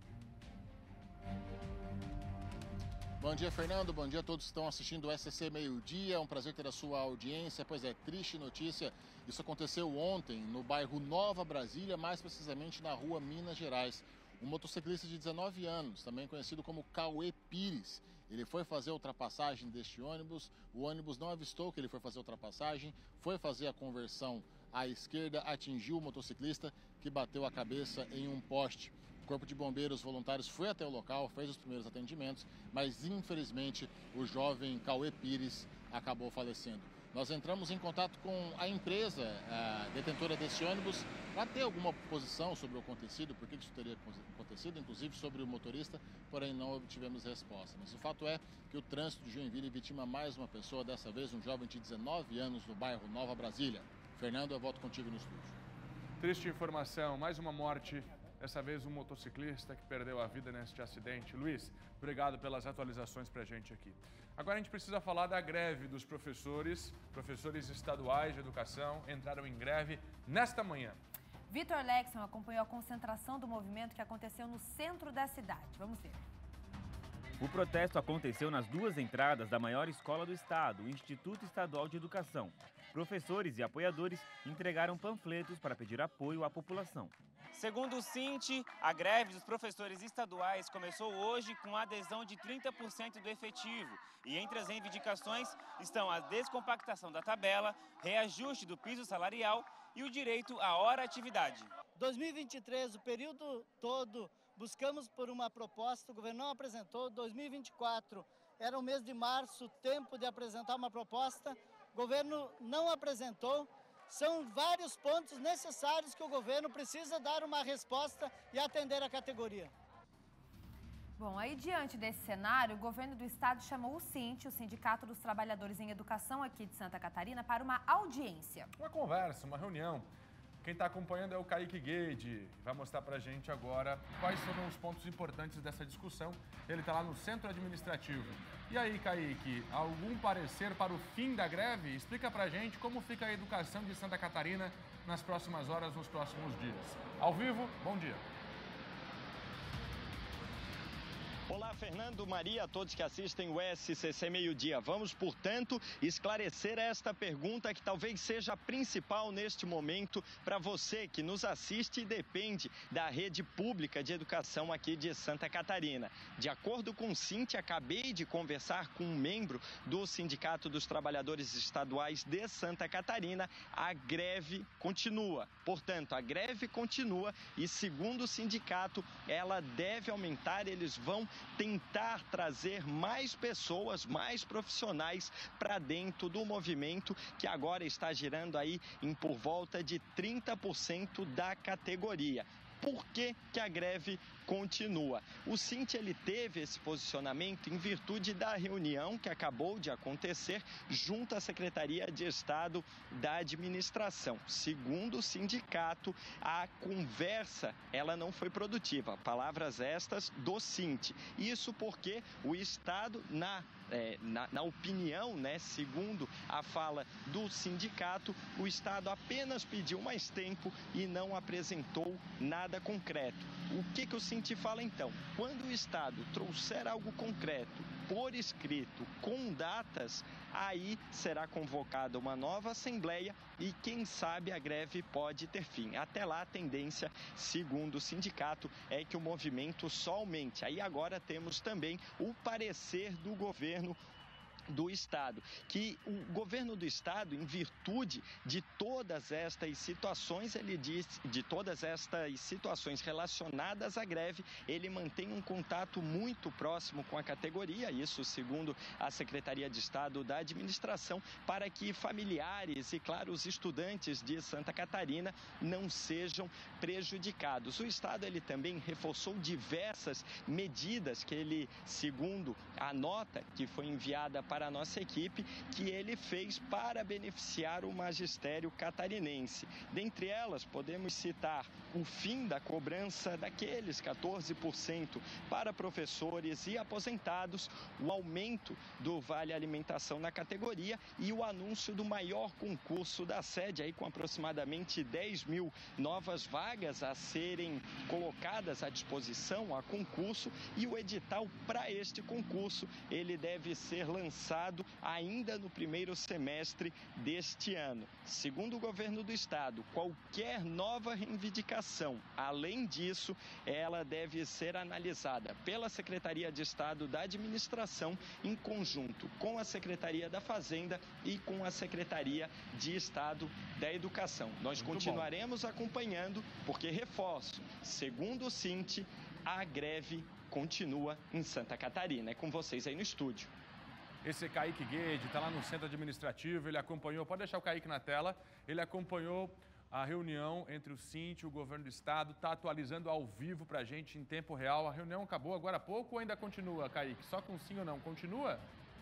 Bom dia, Fernando. Bom dia a todos que estão assistindo o S C C Meio Dia. É um prazer ter a sua audiência. Pois é, triste notícia. Isso aconteceu ontem no bairro Nova Brasília, mais precisamente na rua Minas Gerais. Um motociclista de dezenove anos, também conhecido como Cauê Pires. Ele foi fazer a ultrapassagem deste ônibus. O ônibus não avistou que ele foi fazer a ultrapassagem, foi fazer a conversão à esquerda, atingiu o motociclista que bateu a cabeça em um poste. O Corpo de Bombeiros Voluntários foi até o local, fez os primeiros atendimentos, mas infelizmente o jovem Cauê Pires acabou falecendo. Nós entramos em contato com a empresa a detentora desse ônibus para ter alguma posição sobre o acontecido, por que isso teria acontecido, inclusive sobre o motorista, porém não obtivemos resposta. Mas o fato é que o trânsito de Joinville vitima mais uma pessoa, dessa vez um jovem de dezenove anos no bairro Nova Brasília. Fernando, eu volto contigo no estúdio. Triste informação, mais uma morte. Dessa vez um motociclista que perdeu a vida neste acidente. Luiz, obrigado pelas atualizações para a gente aqui. Agora a gente precisa falar da greve dos professores. Professores estaduais de educação entraram em greve nesta manhã. Vitor Lexman acompanhou a concentração do movimento que aconteceu no centro da cidade. Vamos ver. O protesto aconteceu nas duas entradas da maior escola do estado, o Instituto Estadual de Educação. Professores e apoiadores entregaram panfletos para pedir apoio à população. Segundo o Cinti, a greve dos professores estaduais começou hoje com adesão de trinta por cento do efetivo. E entre as reivindicações estão a descompactação da tabela, reajuste do piso salarial e o direito à hora-atividade. dois mil e vinte e três, o período todo, buscamos por uma proposta, o governo não apresentou. dois mil e vinte e quatro, era o mês de março, tempo de apresentar uma proposta, o governo não apresentou. São vários pontos necessários que o governo precisa dar uma resposta e atender a categoria. Bom, aí diante desse cenário, o governo do estado chamou o Cinti, o Sindicato dos Trabalhadores em Educação aqui de Santa Catarina, para uma audiência. Uma conversa, uma reunião. Quem está acompanhando é o Kaique Guede, vai mostrar para a gente agora quais foram os pontos importantes dessa discussão. Ele está lá no Centro Administrativo. E aí, Kaique, algum parecer para o fim da greve? Explica para a gente como fica a educação de Santa Catarina nas próximas horas, nos próximos dias. Ao vivo, bom dia. Olá, Fernando, Maria, a todos que assistem o S C C Meio-Dia. Vamos, portanto, esclarecer esta pergunta que talvez seja a principal neste momento para você que nos assiste e depende da rede pública de educação aqui de Santa Catarina. De acordo com o Cinti, acabei de conversar com um membro do Sindicato dos Trabalhadores Estaduais de Santa Catarina. A greve continua. Portanto, a greve continua e, segundo o sindicato, ela deve aumentar. Eles vão tentar trazer mais pessoas, mais profissionais para dentro do movimento, que agora está girando aí em por volta de trinta por cento da categoria. Por que que a greve continua? O Cinti, ele teve esse posicionamento em virtude da reunião que acabou de acontecer junto à Secretaria de Estado da Administração. Segundo o sindicato, a conversa ela não foi produtiva. Palavras estas do Cinti. Isso porque o Estado, na É, na, na opinião, né, segundo a fala do sindicato, o Estado apenas pediu mais tempo e não apresentou nada concreto. O que que o Cinti fala então? Quando o Estado trouxer algo concreto, por escrito, com datas, aí será convocada uma nova assembleia e, quem sabe, a greve pode ter fim. Até lá, a tendência, segundo o sindicato, é que o movimento só aumente. Aí agora temos também o parecer do governo do Estado, que o governo do Estado, em virtude de todas estas situações, ele diz, de todas estas situações relacionadas à greve, ele mantém um contato muito próximo com a categoria, isso segundo a Secretaria de Estado da Administração, para que familiares e, claro, os estudantes de Santa Catarina não sejam prejudicados. O Estado, ele também reforçou diversas medidas que ele, segundo a nota que foi enviada para para a nossa equipe, que ele fez para beneficiar o magistério catarinense. Dentre elas, podemos citar o fim da cobrança daqueles quatorze por cento para professores e aposentados, o aumento do Vale Alimentação na categoria e o anúncio do maior concurso da sede, aí com aproximadamente dez mil novas vagas a serem colocadas à disposição a concurso, e o edital para este concurso, ele deve ser lançado ainda no primeiro semestre deste ano. Segundo o governo do Estado, qualquer nova reivindicação, além disso, ela deve ser analisada pela Secretaria de Estado da Administração em conjunto com a Secretaria da Fazenda e com a Secretaria de Estado da Educação. Nós Muito continuaremos bom. acompanhando, porque, reforço, segundo o Cinti, a greve continua em Santa Catarina. É com vocês aí no estúdio. Esse é Kaique Guede, está lá no Centro Administrativo, ele acompanhou, pode deixar o Kaique na tela, ele acompanhou a reunião entre o Cinti e o Governo do Estado, está atualizando ao vivo para a gente em tempo real. A reunião acabou agora há pouco ou ainda continua, Kaique? Só com sim ou não? Continua?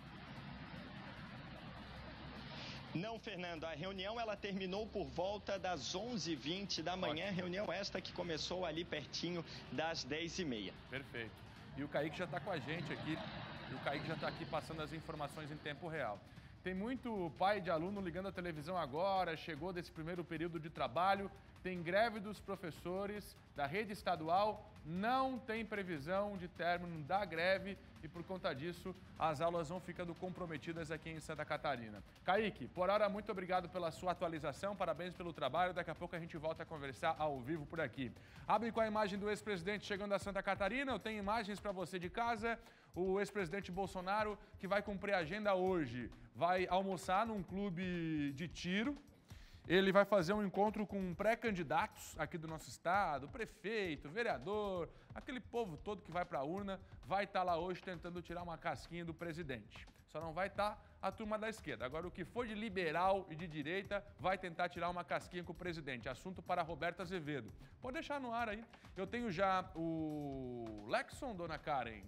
Não, Fernando, a reunião ela terminou por volta das onze e vinte da manhã, Ótimo. reunião esta que começou ali pertinho das dez e meia. Perfeito. E o Kaique já está com a gente aqui. E o Kaique já está aqui passando as informações em tempo real. Tem muito pai de aluno ligando a televisão agora, chegou desse primeiro período de trabalho tem greve dos professores da rede estadual, não tem previsão de término da greve e, por conta disso, as aulas vão ficando comprometidas aqui em Santa Catarina. Kaique, por hora, muito obrigado pela sua atualização, parabéns pelo trabalho. Daqui a pouco a gente volta a conversar ao vivo por aqui. Abre com a imagem do ex-presidente chegando a Santa Catarina. Eu tenho imagens para você de casa. O ex-presidente Bolsonaro, que vai cumprir a agenda hoje, vai almoçar num clube de tiro. Ele vai fazer um encontro com pré-candidatos aqui do nosso estado, prefeito, vereador, aquele povo todo que vai para a urna, vai estar lá hoje tentando tirar uma casquinha do presidente. Só não vai estar a turma da esquerda. Agora, o que for de liberal e de direita vai tentar tirar uma casquinha com o presidente. Assunto para Roberto Azevedo. Pode deixar no ar aí. Eu tenho já o Lexon, dona Karen.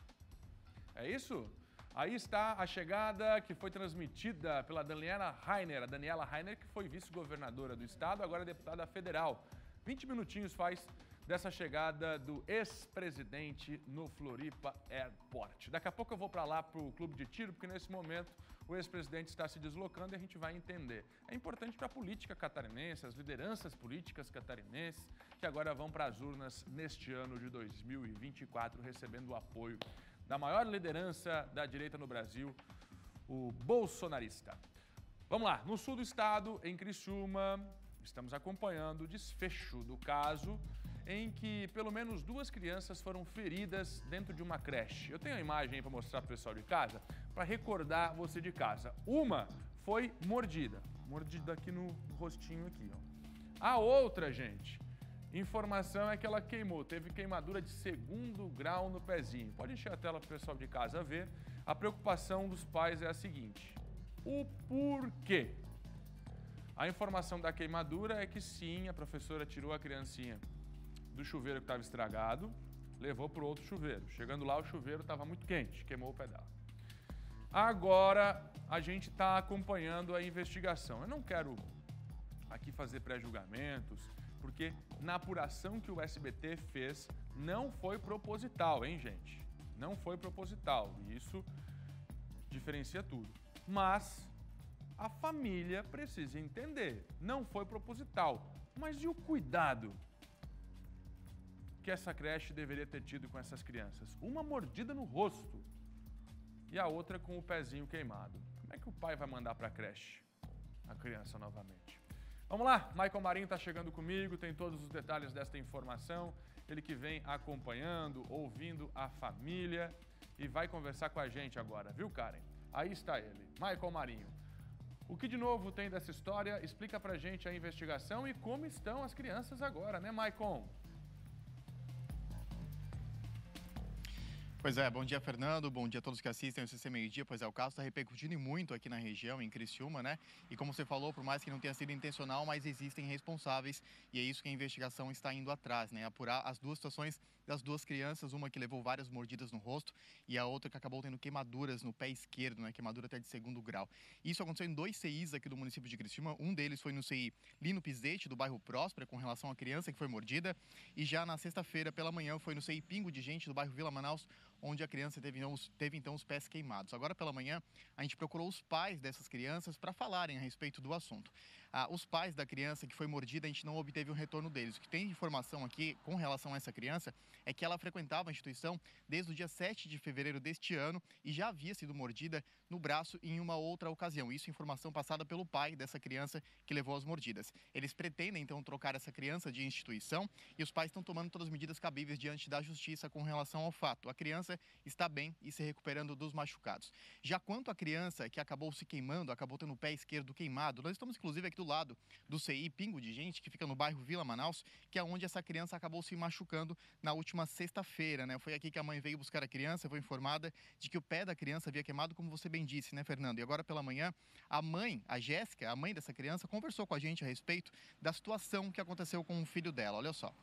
É isso? Aí está a chegada que foi transmitida pela Daniela Rainer. A Daniela Rainer, que foi vice-governadora do estado, agora deputada federal. vinte minutinhos faz dessa chegada do ex-presidente no Floripa Airport. Daqui a pouco eu vou para lá para o clube de tiro, porque nesse momento o ex-presidente está se deslocando e a gente vai entender. É importante para a política catarinense, as lideranças políticas catarinenses, que agora vão para as urnas neste ano de dois mil e vinte e quatro, recebendo o apoio da maior liderança da direita no Brasil, o bolsonarista. Vamos lá, no sul do estado, em Criciúma, estamos acompanhando o desfecho do caso em que pelo menos duas crianças foram feridas dentro de uma creche. Eu tenho a imagem aí para mostrar para o pessoal de casa, para recordar você de casa. Uma foi mordida, mordida aqui no rostinho aqui, ó. A outra, gente, informação é que ela queimou, teve queimadura de segundo grau no pezinho. Pode encher a tela para o pessoal de casa ver. A preocupação dos pais é a seguinte: o porquê? A informação da queimadura é que sim, a professora tirou a criancinha do chuveiro que estava estragado, levou para o outro chuveiro. Chegando lá, o chuveiro estava muito quente, queimou o pé dela. Agora, a gente está acompanhando a investigação. Eu não quero aqui fazer pré-julgamentos, porque na apuração que o S B T fez, não foi proposital, hein, gente? Não foi proposital, e isso diferencia tudo. Mas a família precisa entender, não foi proposital, mas e o cuidado que essa creche deveria ter tido com essas crianças? Uma mordida no rosto e a outra com o pezinho queimado. Como é que o pai vai mandar para a creche a criança novamente? Vamos lá, Michael Marinho está chegando comigo, tem todos os detalhes desta informação. Ele que vem acompanhando, ouvindo a família e vai conversar com a gente agora, viu, Karen? Aí está ele, Michael Marinho. O que de novo tem dessa história? Explica pra gente a investigação e como estão as crianças agora, né, Michael? Pois é, bom dia, Fernando, bom dia a todos que assistem o C C Meio Dia. Pois é, o caso está repercutindo muito aqui na região, em Criciúma, né? E como você falou, por mais que não tenha sido intencional, mas existem responsáveis e é isso que a investigação está indo atrás, né? Apurar as duas situações das duas crianças, uma que levou várias mordidas no rosto e a outra que acabou tendo queimaduras no pé esquerdo, né? Queimadura até de segundo grau. Isso aconteceu em dois C Is aqui do município de Criciúma. Um deles foi no C I Lino Pizete, do bairro Próspera, com relação à criança que foi mordida. E já na sexta-feira, pela manhã, foi no C I Pingo de Gente, do bairro Vila Manaus, onde a criança teve, teve então os pés queimados. Agora pela manhã, a gente procurou os pais dessas crianças para falarem a respeito do assunto. Ah, os pais da criança que foi mordida, a gente não obteve um retorno deles. O que tem de informação aqui com relação a essa criança é que ela frequentava a instituição desde o dia sete de fevereiro deste ano e já havia sido mordida no braço em uma outra ocasião. Isso é informação passada pelo pai dessa criança que levou as mordidas. Eles pretendem então trocar essa criança de instituição e os pais estão tomando todas as medidas cabíveis diante da justiça com relação ao fato. A criança está bem e se recuperando dos machucados. Já quanto à criança que acabou se queimando, acabou tendo o pé esquerdo queimado, nós estamos inclusive aqui do lado do C I Pingo de Gente, que fica no bairro Vila Manaus, que é onde essa criança acabou se machucando na última sexta-feira, né? Foi aqui que a mãe veio buscar a criança, foi informada de que o pé da criança havia queimado, como você bem disse, né, Fernando? E agora pela manhã, a mãe, a Jéssica, a mãe dessa criança, conversou com a gente a respeito da situação que aconteceu com o filho dela. Olha só.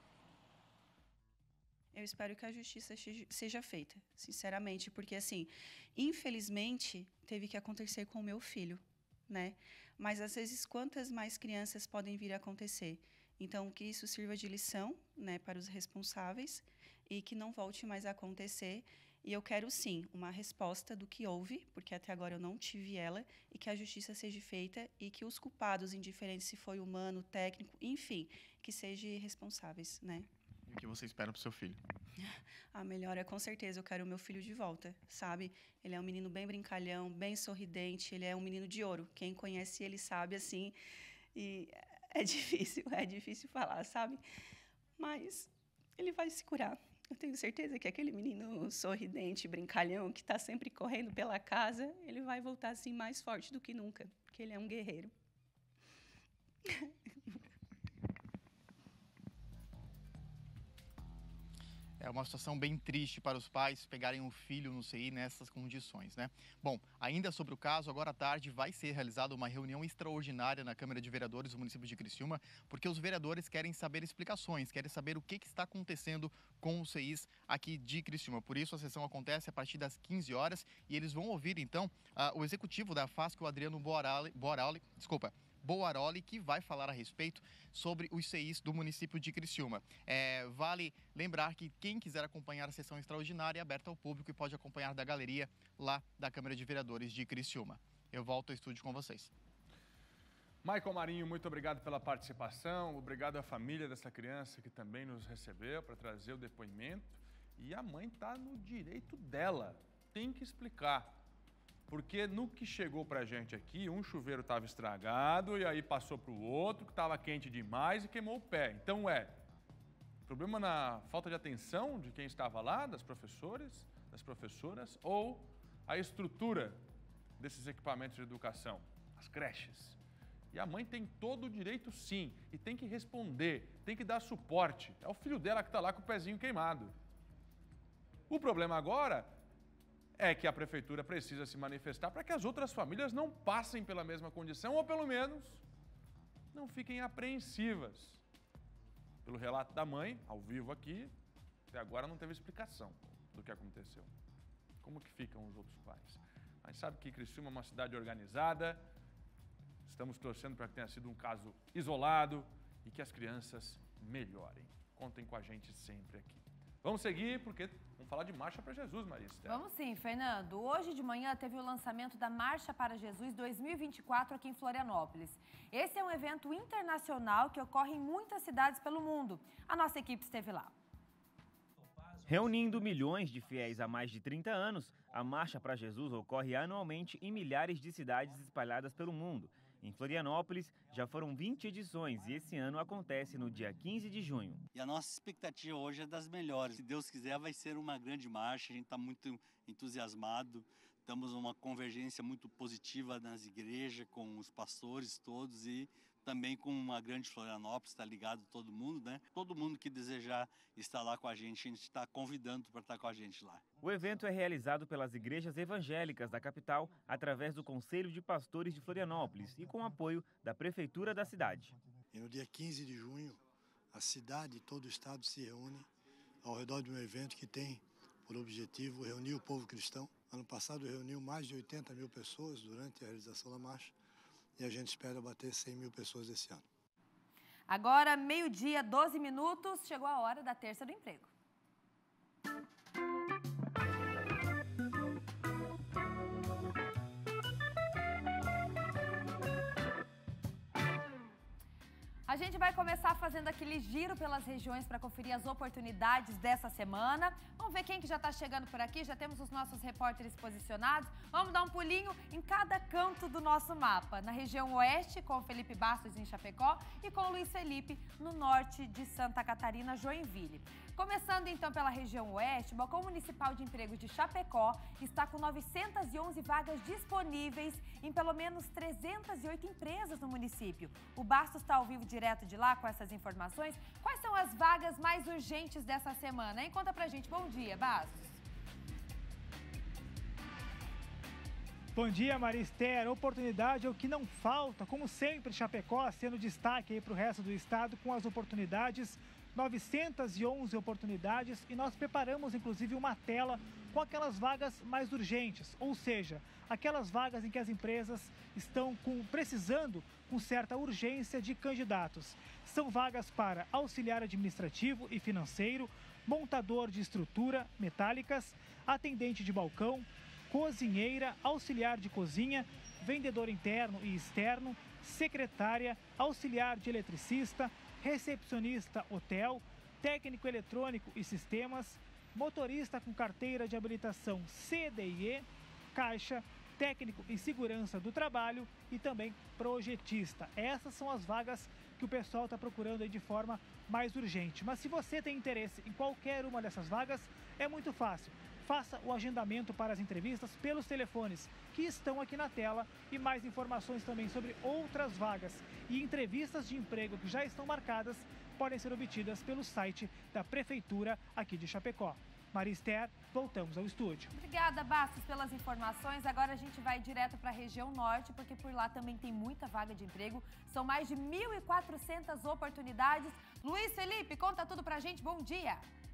Eu espero que a justiça seja feita, sinceramente, porque, assim, infelizmente, teve que acontecer com o meu filho, né? Mas, às vezes, quantas mais crianças podem vir a acontecer? Então, que isso sirva de lição, né, para os responsáveis e que não volte mais a acontecer E eu quero, sim, uma resposta do que houve, porque até agora eu não tive ela, e que a justiça seja feita e que os culpados, indiferente se foi humano, técnico, enfim, que sejam responsáveis, né? E o que você espera para o seu filho? A melhor é, com certeza, eu quero o meu filho de volta, sabe? Ele é um menino bem brincalhão, bem sorridente, ele é um menino de ouro. Quem conhece ele sabe, assim, e é difícil, é difícil falar, sabe? Mas ele vai se curar. Eu tenho certeza que aquele menino sorridente, brincalhão, que está sempre correndo pela casa, ele vai voltar, assim, mais forte do que nunca, porque ele é um guerreiro. É uma situação bem triste para os pais pegarem um filho no C I nessas condições, né? Bom, ainda sobre o caso, agora à tarde vai ser realizada uma reunião extraordinária na Câmara de Vereadores do município de Criciúma, porque os vereadores querem saber explicações, querem saber o que, que está acontecendo com os C Is aqui de Criciúma. Por isso, a sessão acontece a partir das quinze horas e eles vão ouvir, então, uh, o executivo da FASC, o Adriano Boarali, Boarali, desculpa, Boaroli, que vai falar a respeito sobre os C Is do município de Criciúma. É, vale lembrar que quem quiser acompanhar a sessão extraordinária é aberta ao público e pode acompanhar da galeria lá da Câmara de Vereadores de Criciúma. Eu volto ao estúdio com vocês. Michael Marinho, muito obrigado pela participação, obrigado à família dessa criança que também nos recebeu para trazer o depoimento. E a mãe está no direito dela, tem que explicar. Porque no que chegou pra gente aqui, um chuveiro estava estragado e aí passou para o outro, que estava quente demais e queimou o pé. Então é problema na falta de atenção de quem estava lá, das professores, das professoras, ou a estrutura desses equipamentos de educação, as creches. E a mãe tem todo o direito, sim, e tem que responder, tem que dar suporte. É o filho dela que está lá com o pezinho queimado. O problema agora é que a prefeitura precisa se manifestar para que as outras famílias não passem pela mesma condição ou, pelo menos, não fiquem apreensivas. Pelo relato da mãe, ao vivo aqui, até agora não teve explicação do que aconteceu. Como que ficam os outros pais? A gente sabe que Criciúma é uma cidade organizada, estamos torcendo para que tenha sido um caso isolado e que as crianças melhorem. Contem com a gente sempre aqui. Vamos seguir, porque vamos falar de Marcha para Jesus, Maria Esther. Vamos sim, Fernando. Hoje de manhã teve o lançamento da Marcha para Jesus dois mil e vinte e quatro aqui em Florianópolis. Esse é um evento internacional que ocorre em muitas cidades pelo mundo. A nossa equipe esteve lá. Reunindo milhões de fiéis há mais de trinta anos, a Marcha para Jesus ocorre anualmente em milhares de cidades espalhadas pelo mundo. Em Florianópolis, já foram vinte edições e esse ano acontece no dia quinze de junho. E a nossa expectativa hoje é das melhores. Se Deus quiser, vai ser uma grande marcha. A gente está muito entusiasmado. Estamos numa convergência muito positiva nas igrejas, com os pastores todos e também com uma grande Florianópolis, está ligado todo mundo, né? Todo mundo que desejar estar lá com a gente, a gente está convidando para estar com a gente lá. O evento é realizado pelas igrejas evangélicas da capital através do Conselho de Pastores de Florianópolis e com apoio da Prefeitura da cidade. E no dia quinze de junho, a cidade e todo o estado se reúne ao redor de um evento que tem por objetivo reunir o povo cristão. Ano passado reuniu mais de oitenta mil pessoas durante a realização da marcha. E a gente espera bater cem mil pessoas esse ano. Agora, meio-dia, doze minutos, chegou a hora da Terça do Emprego. A gente vai começar fazendo aquele giro pelas regiões para conferir as oportunidades dessa semana. Vamos ver quem que já está chegando por aqui. Já temos os nossos repórteres posicionados. Vamos dar um pulinho em cada canto do nosso mapa. Na região oeste, com o Felipe Bastos em Chapecó e com o Luiz Felipe no norte de Santa Catarina, Joinville. Começando então pela região oeste, o Balcão Municipal de Emprego de Chapecó está com novecentas e onze vagas disponíveis em pelo menos trezentas e oito empresas no município. O Bastos está ao vivo direto de lá com essas informações. Quais são as vagas mais urgentes dessa semana, hein? Conta pra gente. Bom dia, Bastos. Bom dia, Maria Esther. Oportunidade é o que não falta. Como sempre, Chapecó sendo destaque aí para o resto do estado com as oportunidades. novecentas e onze oportunidades e nós preparamos inclusive uma tela com aquelas vagas mais urgentes, ou seja, aquelas vagas em que as empresas estão com, precisando com certa urgência de candidatos. São vagas para auxiliar administrativo e financeiro, montador de estrutura metálicas, atendente de balcão, cozinheira, auxiliar de cozinha, vendedor interno e externo, secretária, auxiliar de eletricista, recepcionista hotel, técnico eletrônico e sistemas, motorista com carteira de habilitação C D I E, caixa, técnico em segurança do trabalho e também projetista. Essas são as vagas que o pessoal está procurando aí de forma mais urgente. Mas se você tem interesse em qualquer uma dessas vagas, é muito fácil. Faça o agendamento para as entrevistas pelos telefones que estão aqui na tela e mais informações também sobre outras vagas e entrevistas de emprego que já estão marcadas podem ser obtidas pelo site da Prefeitura aqui de Chapecó. Maria Esther, voltamos ao estúdio. Obrigada, Bastos, pelas informações. Agora a gente vai direto para a região norte, porque por lá também tem muita vaga de emprego. São mais de mil e quatrocentas oportunidades. Luiz Felipe, conta tudo pra gente. Bom dia.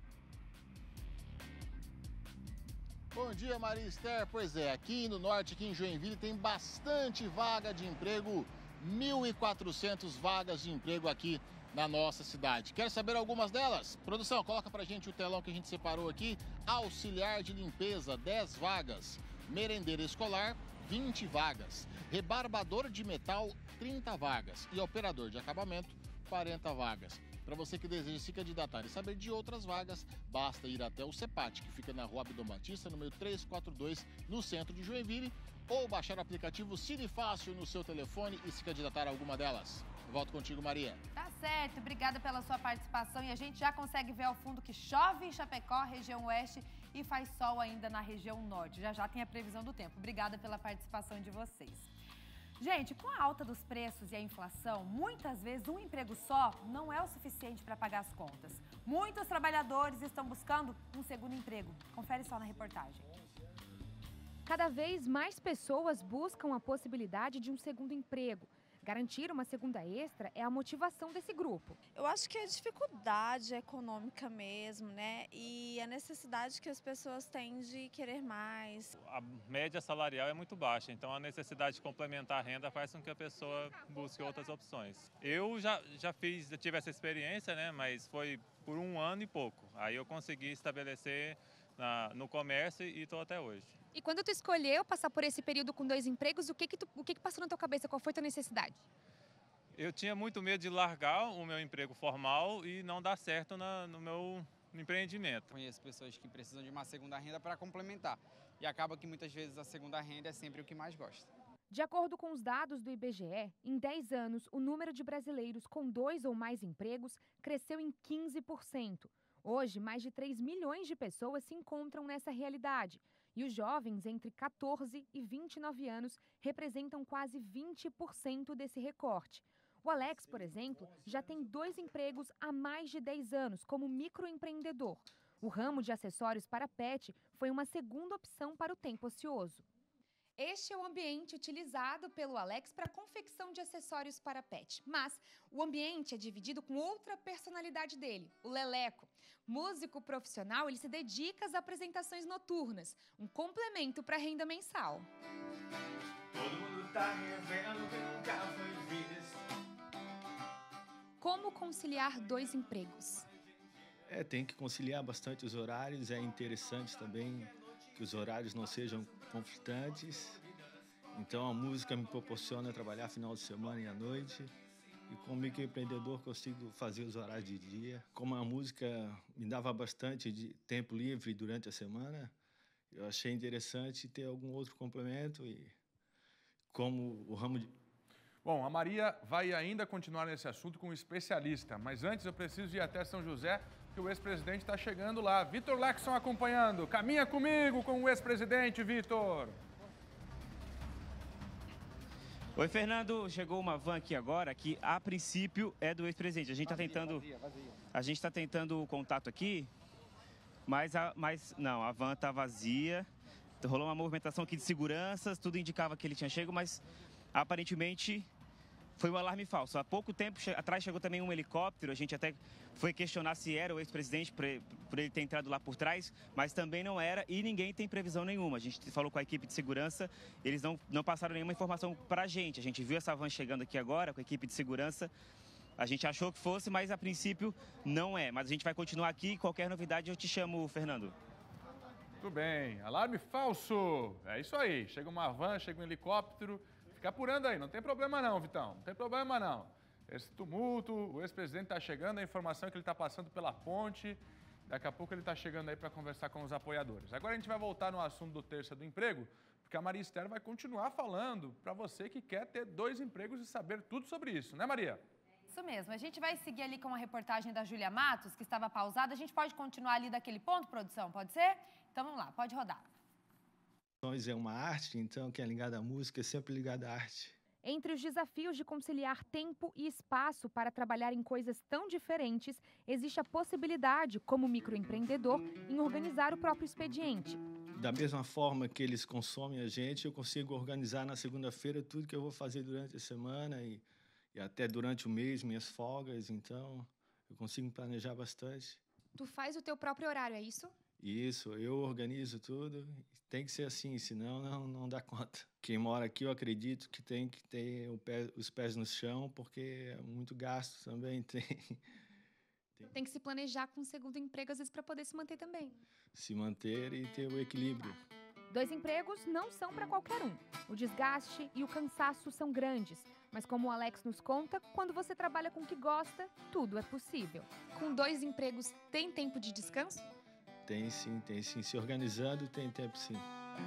Bom dia, Maria Esther. Pois é, aqui no norte, aqui em Joinville, tem bastante vaga de emprego. mil e quatrocentas vagas de emprego aqui na nossa cidade. Quer saber algumas delas? Produção, coloca pra gente o telão que a gente separou aqui. Auxiliar de limpeza, dez vagas. Merendeira escolar, vinte vagas. Rebarbador de metal, trinta vagas. E operador de acabamento, quarenta vagas. Para você que deseja se candidatar e saber de outras vagas, basta ir até o CEPAT, que fica na Rua Abdom Batista, número trezentos e quarenta e dois, no centro de Joinville, ou baixar o aplicativo Cine Fácil no seu telefone e se candidatar a alguma delas. Volto contigo, Maria. Tá certo, obrigada pela sua participação. E a gente já consegue ver ao fundo que chove em Chapecó, região oeste, e faz sol ainda na região norte. Já já tem a previsão do tempo. Obrigada pela participação de vocês. Gente, com a alta dos preços e a inflação, muitas vezes um emprego só não é o suficiente para pagar as contas. Muitos trabalhadores estão buscando um segundo emprego. Confere só na reportagem. Cada vez mais pessoas buscam a possibilidade de um segundo emprego. Garantir uma segunda extra é a motivação desse grupo. Eu acho que é dificuldade econômica mesmo, né? E a necessidade que as pessoas têm de querer mais. A média salarial é muito baixa, então a necessidade de complementar a renda faz com que a pessoa busque outras opções. Eu já, já fiz, já tive essa experiência, né? Mas foi por um ano e pouco. Aí eu consegui estabelecer na, no comércio e estou até hoje. E quando tu escolheu passar por esse período com dois empregos, o que que, tu, o que que passou na tua cabeça? Qual foi a tua necessidade? Eu tinha muito medo de largar o meu emprego formal e não dar certo na, no meu empreendimento. Conheço pessoas que precisam de uma segunda renda para complementar. E acaba que muitas vezes a segunda renda é sempre o que mais gosta. De acordo com os dados do I B G E, em dez anos, o número de brasileiros com dois ou mais empregos cresceu em quinze por cento. Hoje, mais de três milhões de pessoas se encontram nessa realidade. E os jovens entre quatorze e vinte e nove anos representam quase vinte por cento desse recorte. O Alex, por exemplo, já tem dois empregos há mais de dez anos como microempreendedor. O ramo de acessórios para pet foi uma segunda opção para o tempo ocioso. Este é o ambiente utilizado pelo Alex para a confecção de acessórios para pet. Mas o ambiente é dividido com outra personalidade dele, o Leleco. Músico profissional, ele se dedica às apresentações noturnas, um complemento para a renda mensal. Todo mundo tá revendo que nunca foi visto. Como conciliar dois empregos? É, tem que conciliar bastante os horários, é interessante também que os horários não sejam conflitantes. Então a música me proporciona trabalhar final de semana e à noite. E como microempreendedor consigo fazer os horários de dia. Como a música me dava bastante de tempo livre durante a semana, eu achei interessante ter algum outro complemento e como o ramo de... Bom, a Maria vai ainda continuar nesse assunto com um especialista, mas antes eu preciso ir até São José, que o ex-presidente está chegando lá. Vitor Lexson acompanhando. Caminha comigo com o ex-presidente, Vitor. Oi, Fernando. Chegou uma van aqui agora que, a princípio, é do ex-presidente. A gente está tentando... Vazia, vazia. A gente está tentando o contato aqui, mas, a, mas não, a van está vazia. Rolou uma movimentação aqui de seguranças, tudo indicava que ele tinha chego, mas aparentemente foi um alarme falso. Há pouco tempo che atrás chegou também um helicóptero, a gente até foi questionar se era o ex-presidente por, por ele ter entrado lá por trás, mas também não era e ninguém tem previsão nenhuma. A gente falou com a equipe de segurança, eles não, não passaram nenhuma informação para a gente. A gente viu essa van chegando aqui agora com a equipe de segurança, A gente achou que fosse, mas a princípio não é. Mas a gente vai continuar aqui. Qualquer novidade eu te chamo, Fernando. Tudo bem. Alarme falso. É isso aí. Chega uma van, chega um helicóptero. Fica apurando aí. Não tem problema não, Vitão. Não tem problema não. Esse tumulto, o ex-presidente está chegando, a informação é que ele está passando pela ponte. Daqui a pouco ele está chegando aí para conversar com os apoiadores. Agora a gente vai voltar no assunto do Terça do Emprego, porque a Maria Esther vai continuar falando para você que quer ter dois empregos e saber tudo sobre isso, né, Maria? Isso mesmo. A gente vai seguir ali com a reportagem da Júlia Matos, que estava pausada. A gente pode continuar ali daquele ponto, produção? Pode ser? Então vamos lá, pode rodar. É uma arte, então quem é ligado à música é sempre ligado à arte. Entre os desafios de conciliar tempo e espaço para trabalhar em coisas tão diferentes, existe a possibilidade, como microempreendedor, em organizar o próprio expediente. Da mesma forma que eles consomem a gente, eu consigo organizar na segunda-feira tudo que eu vou fazer durante a semana e, e até durante o mês, minhas folgas, então eu consigo planejar bastante. Tu faz o teu próprio horário, é isso? Isso, eu organizo tudo. Tem que ser assim, senão não, não dá conta. Quem mora aqui, eu acredito que tem que ter o pé, os pés no chão, porque é muito gasto também. Tem, tem. tem que se planejar com um segundo emprego, às vezes, para poder se manter também. Se manter e ter o equilíbrio. Dois empregos não são para qualquer um. O desgaste e o cansaço são grandes. Mas como o Alex nos conta, quando você trabalha com o que gosta, tudo é possível. Com dois empregos, tem tempo de descanso? Tem sim, tem sim. Se organizando, tem tempo sim.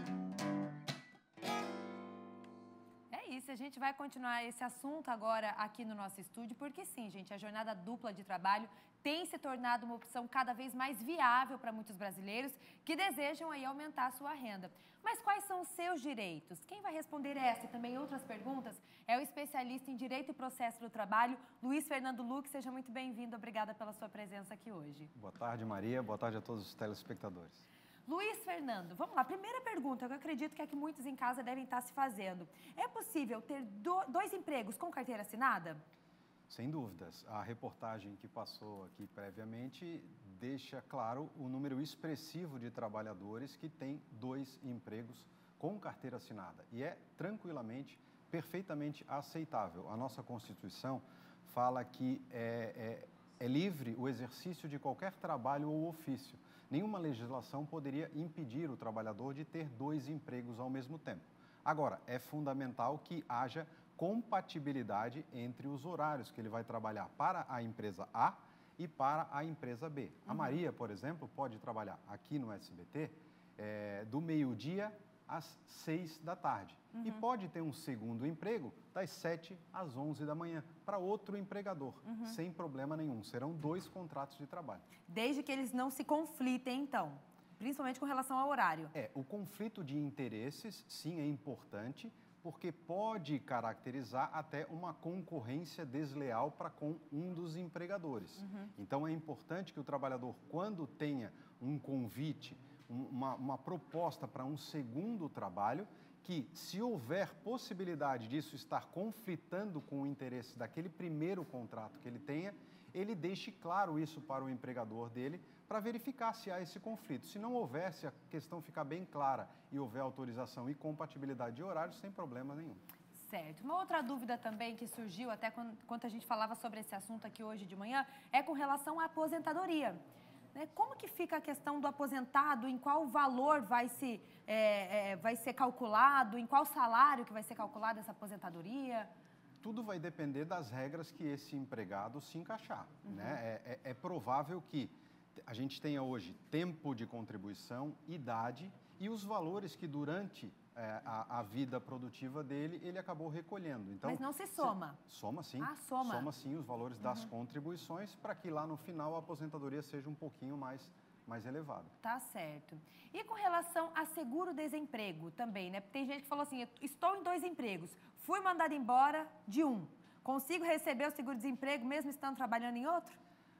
É isso, a gente vai continuar esse assunto agora aqui no nosso estúdio, porque sim, gente, a jornada dupla de trabalho tem se tornado uma opção cada vez mais viável para muitos brasileiros que desejam aí aumentar a sua renda. Mas quais são os seus direitos? Quem vai responder essa e também outras perguntas é o especialista em Direito e Processo do Trabalho, Luiz Fernando Luque. Seja muito bem-vindo, obrigada pela sua presença aqui hoje. Boa tarde, Maria. Boa tarde a todos os telespectadores. Luiz Fernando, vamos lá. Primeira pergunta, que eu acredito que é que muitos em casa devem estar se fazendo. É possível ter do, dois empregos com carteira assinada? Sem dúvidas. A reportagem que passou aqui previamente deixa claro o número expressivo de trabalhadores que têm dois empregos com carteira assinada. E é tranquilamente, perfeitamente aceitável. A nossa Constituição fala que é, é, é livre o exercício de qualquer trabalho ou ofício. Nenhuma legislação poderia impedir o trabalhador de ter dois empregos ao mesmo tempo. Agora, é fundamental que haja compatibilidade entre os horários que ele vai trabalhar para a empresa A e para a empresa B. A Maria, por exemplo, pode trabalhar aqui no S B T é, do meio-dia às seis da tarde. Uhum. E pode ter um segundo emprego das sete às onze da manhã para outro empregador, uhum. sem problema nenhum. Serão dois contratos de trabalho. Desde que eles não se conflitem, então, principalmente com relação ao horário. É, o conflito de interesses, sim, é importante, porque pode caracterizar até uma concorrência desleal para com um dos empregadores. Uhum. Então, é importante que o trabalhador, quando tenha um convite, uma, uma proposta para um segundo trabalho, que se houver possibilidade disso estar conflitando com o interesse daquele primeiro contrato que ele tenha, ele deixe claro isso para o empregador dele, para verificar se há esse conflito. Se não houver, se a questão ficar bem clara e houver autorização e compatibilidade de horários, sem problema nenhum. Certo. Uma outra dúvida também que surgiu, até quando, quando a gente falava sobre esse assunto aqui hoje de manhã, é com relação à aposentadoria. Né? Como que fica a questão do aposentado, em qual valor vai, se, é, é, vai ser calculado, em qual salário que vai ser calculada essa aposentadoria? Tudo vai depender das regras que esse empregado se encaixar. Uhum. Né? É, é, é provável que a gente tenha hoje tempo de contribuição, idade e os valores que durante é, a, a vida produtiva dele ele acabou recolhendo. Então, mas não se soma? Se, soma sim. Ah, soma. Soma sim os valores uhum. das contribuições para que lá no final a aposentadoria seja um pouquinho mais, mais elevada. Tá certo. E com relação a seguro-desemprego também, né? Tem gente que falou assim, estou em dois empregos, fui mandada embora de um. Consigo receber o seguro-desemprego mesmo estando trabalhando em outro?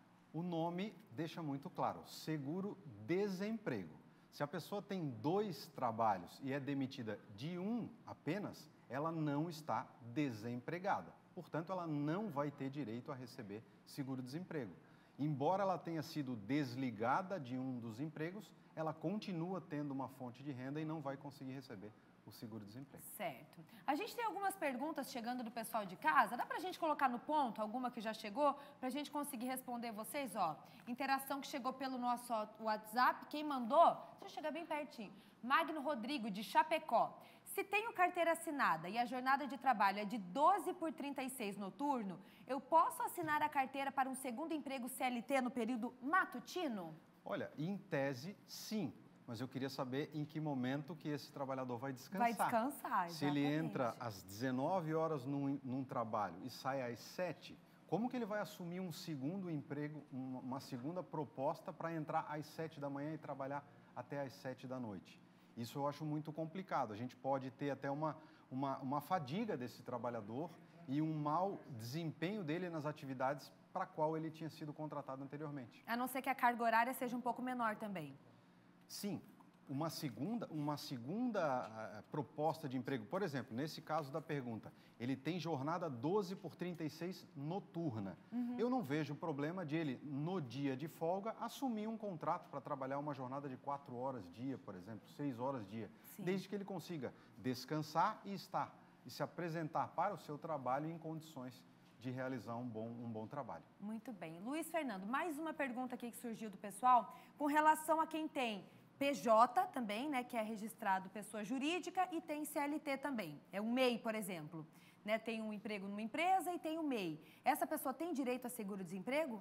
O nome deixa muito claro, seguro-desemprego. Se a pessoa tem dois trabalhos e é demitida de um apenas, ela não está desempregada. Portanto, ela não vai ter direito a receber seguro-desemprego. Embora ela tenha sido desligada de um dos empregos, ela continua tendo uma fonte de renda e não vai conseguir receber o seguro-desemprego. Certo. A gente tem algumas perguntas chegando do pessoal de casa. Dá pra gente colocar no ponto alguma que já chegou? Pra gente conseguir responder vocês, ó. Interação que chegou pelo nosso WhatsApp. Quem mandou? Deixa eu chegar bem pertinho. Magno Rodrigo, de Chapecó. Se tenho carteira assinada e a jornada de trabalho é de doze por trinta e seis noturno, eu posso assinar a carteira para um segundo emprego C L T no período matutino? Olha, em tese, sim. Mas eu queria saber em que momento que esse trabalhador vai descansar. Vai descansar, exatamente. Se ele entra às dezenove horas num, num trabalho e sai às sete, como que ele vai assumir um segundo emprego, uma, uma segunda proposta para entrar às sete da manhã e trabalhar até às sete da noite? Isso eu acho muito complicado. A gente pode ter até uma, uma, uma fadiga desse trabalhador e um mau desempenho dele nas atividades para a qual ele tinha sido contratado anteriormente. A não ser que a carga horária seja um pouco menor também. Sim, uma segunda, uma segunda uh, proposta de emprego, por exemplo, nesse caso da pergunta, ele tem jornada doze por trinta e seis noturna. Uhum. Eu não vejo problema de ele, no dia de folga, assumir um contrato para trabalhar uma jornada de quatro horas dia, por exemplo, seis horas dia, Sim. desde que ele consiga descansar e estar, e se apresentar para o seu trabalho em condições de realizar um bom, um bom trabalho. Muito bem. Luiz Fernando, mais uma pergunta aqui que surgiu do pessoal, com relação a quem tem P J também, né, que é registrado pessoa jurídica, e tem C L T também. É um M E I, por exemplo. Né, tem um emprego numa empresa e tem um M E I. Essa pessoa tem direito a seguro-desemprego?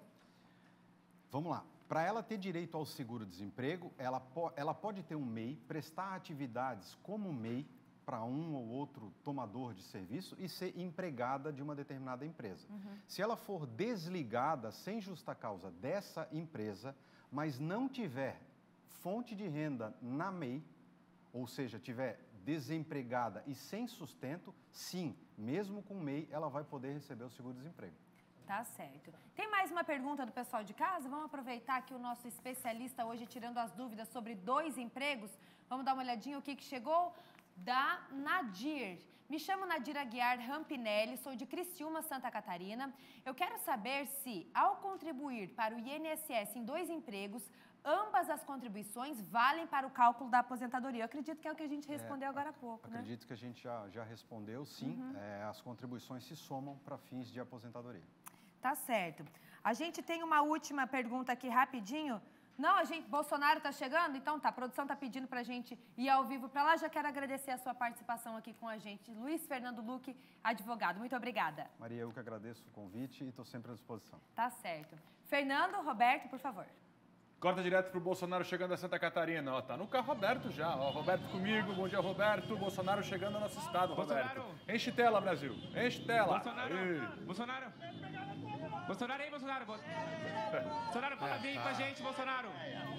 Vamos lá. Para ela ter direito ao seguro-desemprego, ela, po ela pode ter um M E I, prestar atividades como M E I para um ou outro tomador de serviço e ser empregada de uma determinada empresa. Uhum. Se ela for desligada sem justa causa dessa empresa, mas não tiver fonte de renda na M E I, ou seja, tiver desempregada e sem sustento, sim, mesmo com M E I, ela vai poder receber o seguro-desemprego. Tá certo. Tem mais uma pergunta do pessoal de casa? Vamos aproveitar que o nosso especialista hoje tirando as dúvidas sobre dois empregos. Vamos dar uma olhadinha o que, que chegou? Da Nadir. Me chamo Nadir Aguiar Rampinelli, sou de Criciúma, Santa Catarina. Eu quero saber se, ao contribuir para o I N S S em dois empregos, ambas as contribuições valem para o cálculo da aposentadoria. Eu acredito que é o que a gente respondeu é, agora há pouco, né? Acredito que a gente já, já respondeu, sim. Uhum. É, as contribuições se somam para fins de aposentadoria. Tá certo. A gente tem uma última pergunta aqui rapidinho. Não, a gente, Bolsonaro está chegando? Então tá, a produção está pedindo para a gente ir ao vivo para lá. Já quero agradecer a sua participação aqui com a gente. Luiz Fernando Luque, advogado. Muito obrigada. Maria, eu que agradeço o convite e estou sempre à disposição. Tá certo. Fernando, Roberto, por favor. Corta direto pro Bolsonaro chegando a Santa Catarina. Ó, tá no carro aberto já. Ó, Roberto comigo. Bom dia, Roberto. Bolsonaro chegando ao nosso estado, Roberto. Bolsonaro. Enche tela, Brasil. Enche tela. Bolsonaro. Aê. Bolsonaro. Bolsonaro aí, Bolsonaro. Bolsonaro, fala bem com a gente, Bolsonaro.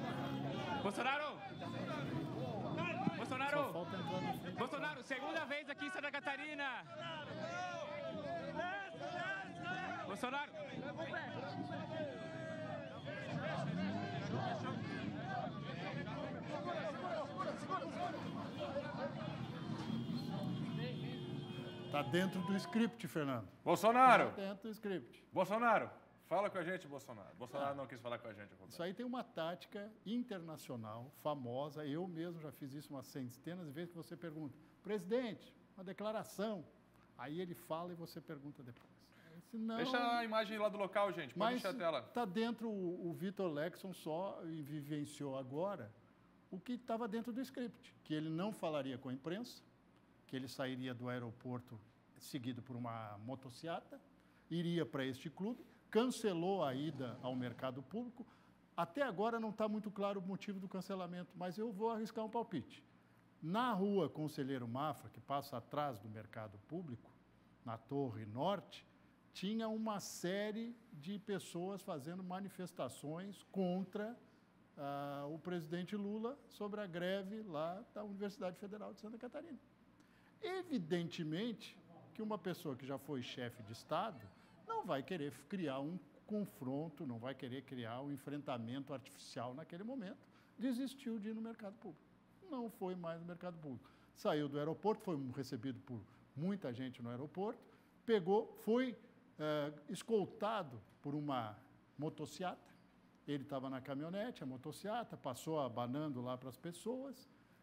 Bolsonaro. Bolsonaro. Bolsonaro, segunda vez aqui em Santa Catarina. Bolsonaro. Tá dentro do script, Fernando. Bolsonaro. Tá dentro do script. Bolsonaro, fala com a gente, Bolsonaro. Bolsonaro não quis falar com a gente. Roberto. Isso aí tem uma tática internacional famosa. Eu mesmo já fiz isso umas centenas de vezes que você pergunta, presidente, uma declaração. Aí ele fala e você pergunta depois. Senão, deixa a imagem lá do local, gente. Pode deixar a tela. Tá dentro, o, o Vitor Lexson só vivenciou agora o que estava dentro do script, que ele não falaria com a imprensa, que ele sairia do aeroporto seguido por uma motociata, iria para este clube, cancelou a ida ao mercado público. Até agora não está muito claro o motivo do cancelamento, mas eu vou arriscar um palpite. Na rua Conselheiro Mafra, que passa atrás do mercado público, na Torre Norte, tinha uma série de pessoas fazendo manifestações contra uh, o presidente Lula sobre a greve lá da Universidade Federal de Santa Catarina. Evidentemente que uma pessoa que já foi chefe de Estado não vai querer criar um confronto, não vai querer criar um enfrentamento artificial naquele momento, desistiu de ir no mercado público. Não foi mais no mercado público. Saiu do aeroporto, foi recebido por muita gente no aeroporto, pegou, foi uh, escoltado por uma motociata, ele estava na caminhonete, a motociata, passou abanando lá para as pessoas,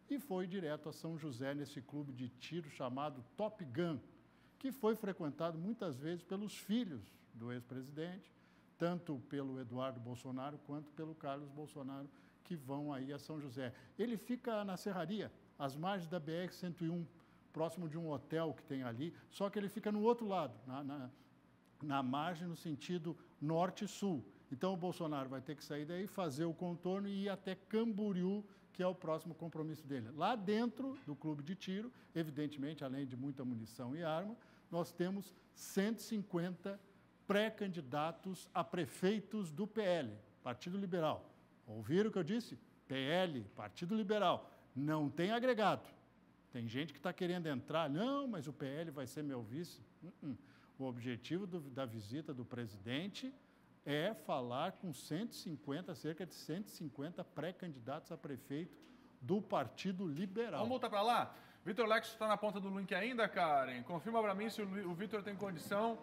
e foi direto a São José, nesse clube de tiro chamado Top Gun, que foi frequentado muitas vezes pelos filhos do ex-presidente, tanto pelo Eduardo Bolsonaro quanto pelo Carlos Bolsonaro, que vão aí a São José. Ele fica na Serraria, às margens da B R cento e um, próximo de um hotel que tem ali, só que ele fica no outro lado, na, na, na margem no sentido norte-sul. Então o Bolsonaro vai ter que sair daí, fazer o contorno e ir até Camboriú, que é o próximo compromisso dele. Lá dentro do clube de tiro, evidentemente, além de muita munição e arma, nós temos cento e cinquenta pré-candidatos a prefeitos do P L, Partido Liberal. Ouviram o que eu disse? P L, Partido Liberal. Não tem agregado. Tem gente que está querendo entrar. Não, mas o P L vai ser meu vice. Uh-uh. O objetivo do, da visita do presidente é falar com cento e cinquenta, cerca de cento e cinquenta pré-candidatos a prefeito do Partido Liberal. Vamos voltar para lá? Vitor Lex está na ponta do link ainda, Karen? Confirma para mim se o, o Vitor tem condição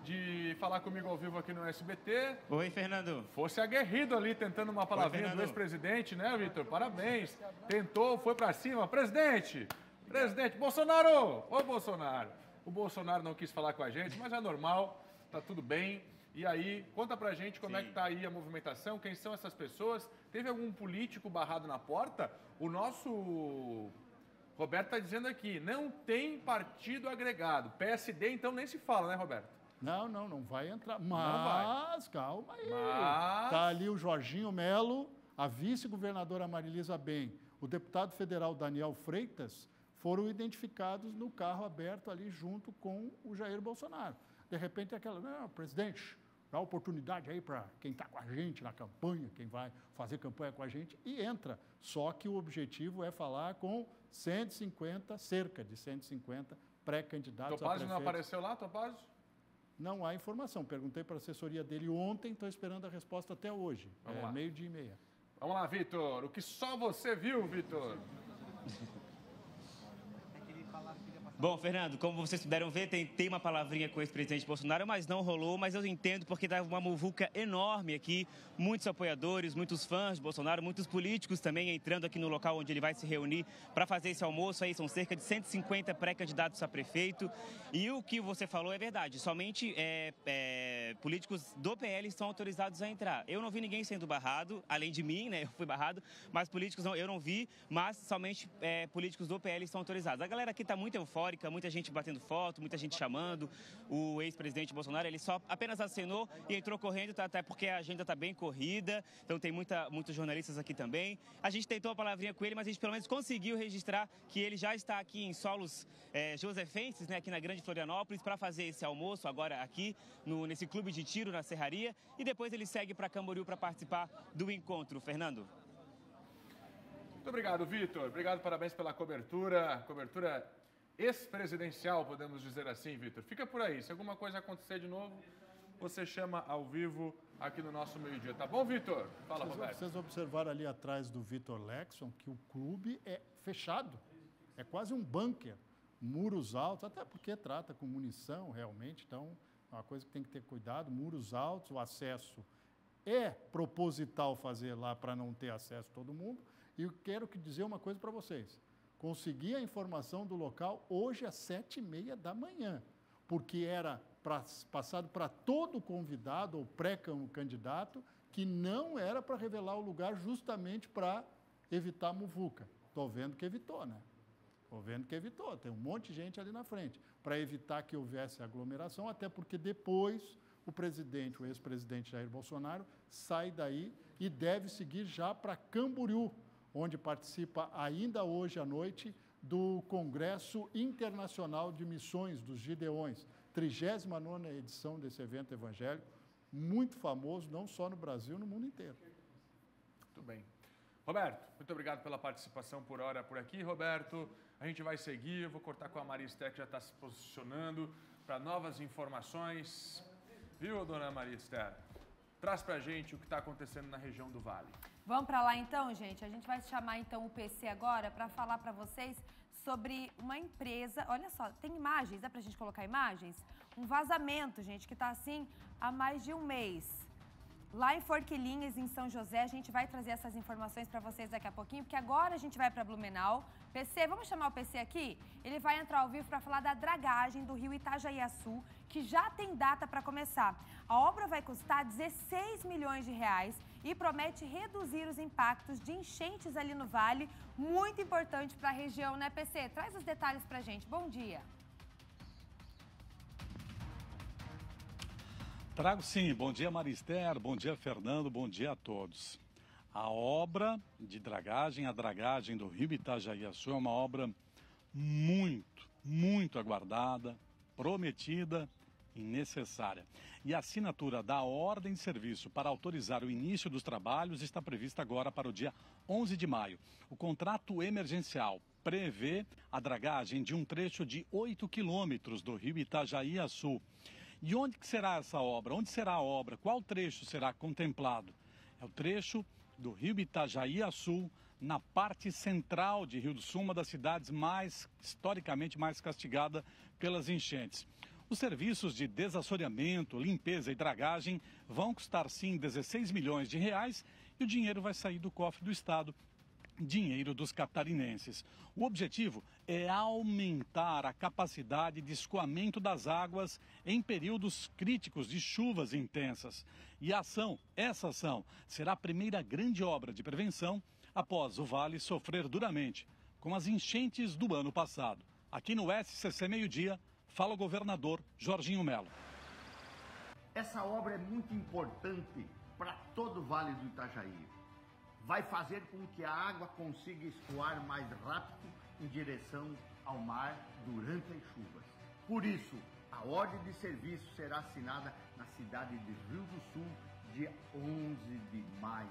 de falar comigo ao vivo aqui no S B T. Oi, Fernando. Fosse aguerrido ali, tentando uma palavrinha Oi, do ex-presidente, né, Vitor? Parabéns. Tentou, foi para cima. Presidente, presidente, Bolsonaro! Ô, Bolsonaro. O Bolsonaro não quis falar com a gente, mas é normal, tá tudo bem. E aí, conta pra gente como Sim. é que tá aí a movimentação, quem são essas pessoas? Teve algum político barrado na porta? O nosso Roberto tá dizendo aqui, não tem partido agregado. P S D, então, nem se fala, né, Roberto? Não, não, não vai entrar. Mas, vai. calma aí. Mas... Tá ali o Jorginho Melo, a vice-governadora Marilisa Bem, o deputado federal Daniel Freitas, foram identificados no carro aberto ali junto com o Jair Bolsonaro. De repente, aquela, não, presidente, dá oportunidade aí para quem está com a gente na campanha, quem vai fazer campanha com a gente, e entra. Só que o objetivo é falar com cento e cinquenta, cerca de cento e cinquenta pré-candidatos a prefeitos. Topazio não apareceu lá, Topazio? Não há informação. Perguntei para a assessoria dele ontem, estou esperando a resposta até hoje. Vamos é, lá. meio-dia e meia. Vamos lá, Vitor. O que só você viu, Vitor? Bom, Fernando, como vocês puderam ver, tentei uma palavrinha com o ex-presidente Bolsonaro, mas não rolou. Mas eu entendo porque estava uma muvuca enorme aqui. Muitos apoiadores, muitos fãs de Bolsonaro, muitos políticos também entrando aqui no local onde ele vai se reunir para fazer esse almoço. Aí são cerca de cento e cinquenta pré-candidatos a prefeito. E o que você falou é verdade. Somente é, é, políticos do P L estão autorizados a entrar. Eu não vi ninguém sendo barrado, além de mim, né? Eu fui barrado, mas políticos não, eu não vi, mas somente é, políticos do P L estão autorizados. A galera aqui está muito eufórica. Muita gente batendo foto, muita gente chamando. O ex-presidente Bolsonaro, ele só apenas acenou e entrou correndo, tá, até porque a agenda está bem corrida, então tem muita, muitos jornalistas aqui também. A gente tentou a palavrinha com ele, mas a gente pelo menos conseguiu registrar que ele já está aqui em solos é, josefenses, né, aqui na Grande Florianópolis, para fazer esse almoço agora aqui no, nesse clube de tiro na Serraria, e depois ele segue para Camboriú para participar do encontro. Fernando. Muito obrigado, Vitor. Obrigado, parabéns pela cobertura. Cobertura ex-presidencial, podemos dizer assim, Vitor. Fica por aí. Se alguma coisa acontecer de novo, você chama ao vivo aqui no nosso meio-dia. Tá bom, Vitor? Fala, vocês, Roberto. Vocês observaram ali atrás do Vitor Lexon que o clube é fechado. É quase um bunker. Muros altos, até porque trata com munição, realmente. Então, é uma coisa que tem que ter cuidado. Muros altos, o acesso é proposital fazer lá para não ter acesso a todo mundo. E eu quero dizer uma coisa para vocês. Consegui a informação do local hoje às sete e meia da manhã, porque era pra, passado para todo convidado ou pré-candidato que não era para revelar o lugar justamente para evitar a muvuca. Estou vendo que evitou, né? Estou vendo que evitou. Tem um monte de gente ali na frente para evitar que houvesse aglomeração, até porque depois o presidente, o ex-presidente Jair Bolsonaro, sai daí e deve seguir já para Camboriú, onde participa ainda hoje à noite do Congresso Internacional de Missões dos Gideões, trigésima nona edição desse evento evangélico, muito famoso, não só no Brasil, no mundo inteiro. Muito bem. Roberto, muito obrigado pela participação por hora por aqui, Roberto. A gente vai seguir, eu vou cortar com a Maria Esther, que já está se posicionando para novas informações. Viu, dona Maria Esther? Traz para a gente o que está acontecendo na região do Vale. Vamos para lá então, gente. A gente vai chamar então o P C agora para falar para vocês sobre uma empresa. Olha só, tem imagens, dá para a gente colocar imagens? Um vazamento, gente, que está assim há mais de um mês. lá em Forquilinhas, em São José. A gente vai trazer essas informações para vocês daqui a pouquinho, porque agora a gente vai para Blumenau. P C, vamos chamar o P C aqui? Ele vai entrar ao vivo para falar da dragagem do rio Itajaiaçu, que já tem data para começar. A obra vai custar dezesseis milhões de reais e promete reduzir os impactos de enchentes ali no vale, muito importante para a região, né, P C? Traz os detalhes para a gente. Bom dia. Trago sim. Bom dia, Marister. Bom dia, Fernando. Bom dia a todos. A obra de dragagem, a dragagem do rio Itajaiaçu é uma obra muito, muito aguardada, prometida e necessária. E a assinatura da ordem de serviço para autorizar o início dos trabalhos está prevista agora para o dia onze de maio. O contrato emergencial prevê a dragagem de um trecho de oito quilômetros do rio Itajaiaçu. E onde que será essa obra? Onde será a obra? Qual trecho será contemplado? É o trecho do rio Itajaiaçu, na parte central de Rio do Sul, uma das cidades mais, historicamente, mais castigada pelas enchentes. Os serviços de desassoreamento, limpeza e dragagem vão custar, sim, dezesseis milhões de reais e o dinheiro vai sair do cofre do Estado, dinheiro dos catarinenses. O objetivo é aumentar a capacidade de escoamento das águas em períodos críticos de chuvas intensas. E a ação, essa ação, será a primeira grande obra de prevenção após o Vale sofrer duramente com as enchentes do ano passado. Aqui no S C C Meio-Dia, fala o governador Jorginho Melo. Essa obra é muito importante para todo o Vale do Itajaí. Vai fazer com que a água consiga escoar mais rápido em direção ao mar durante as chuvas. Por isso, a ordem de serviço será assinada na cidade de Rio do Sul, dia onze de maio.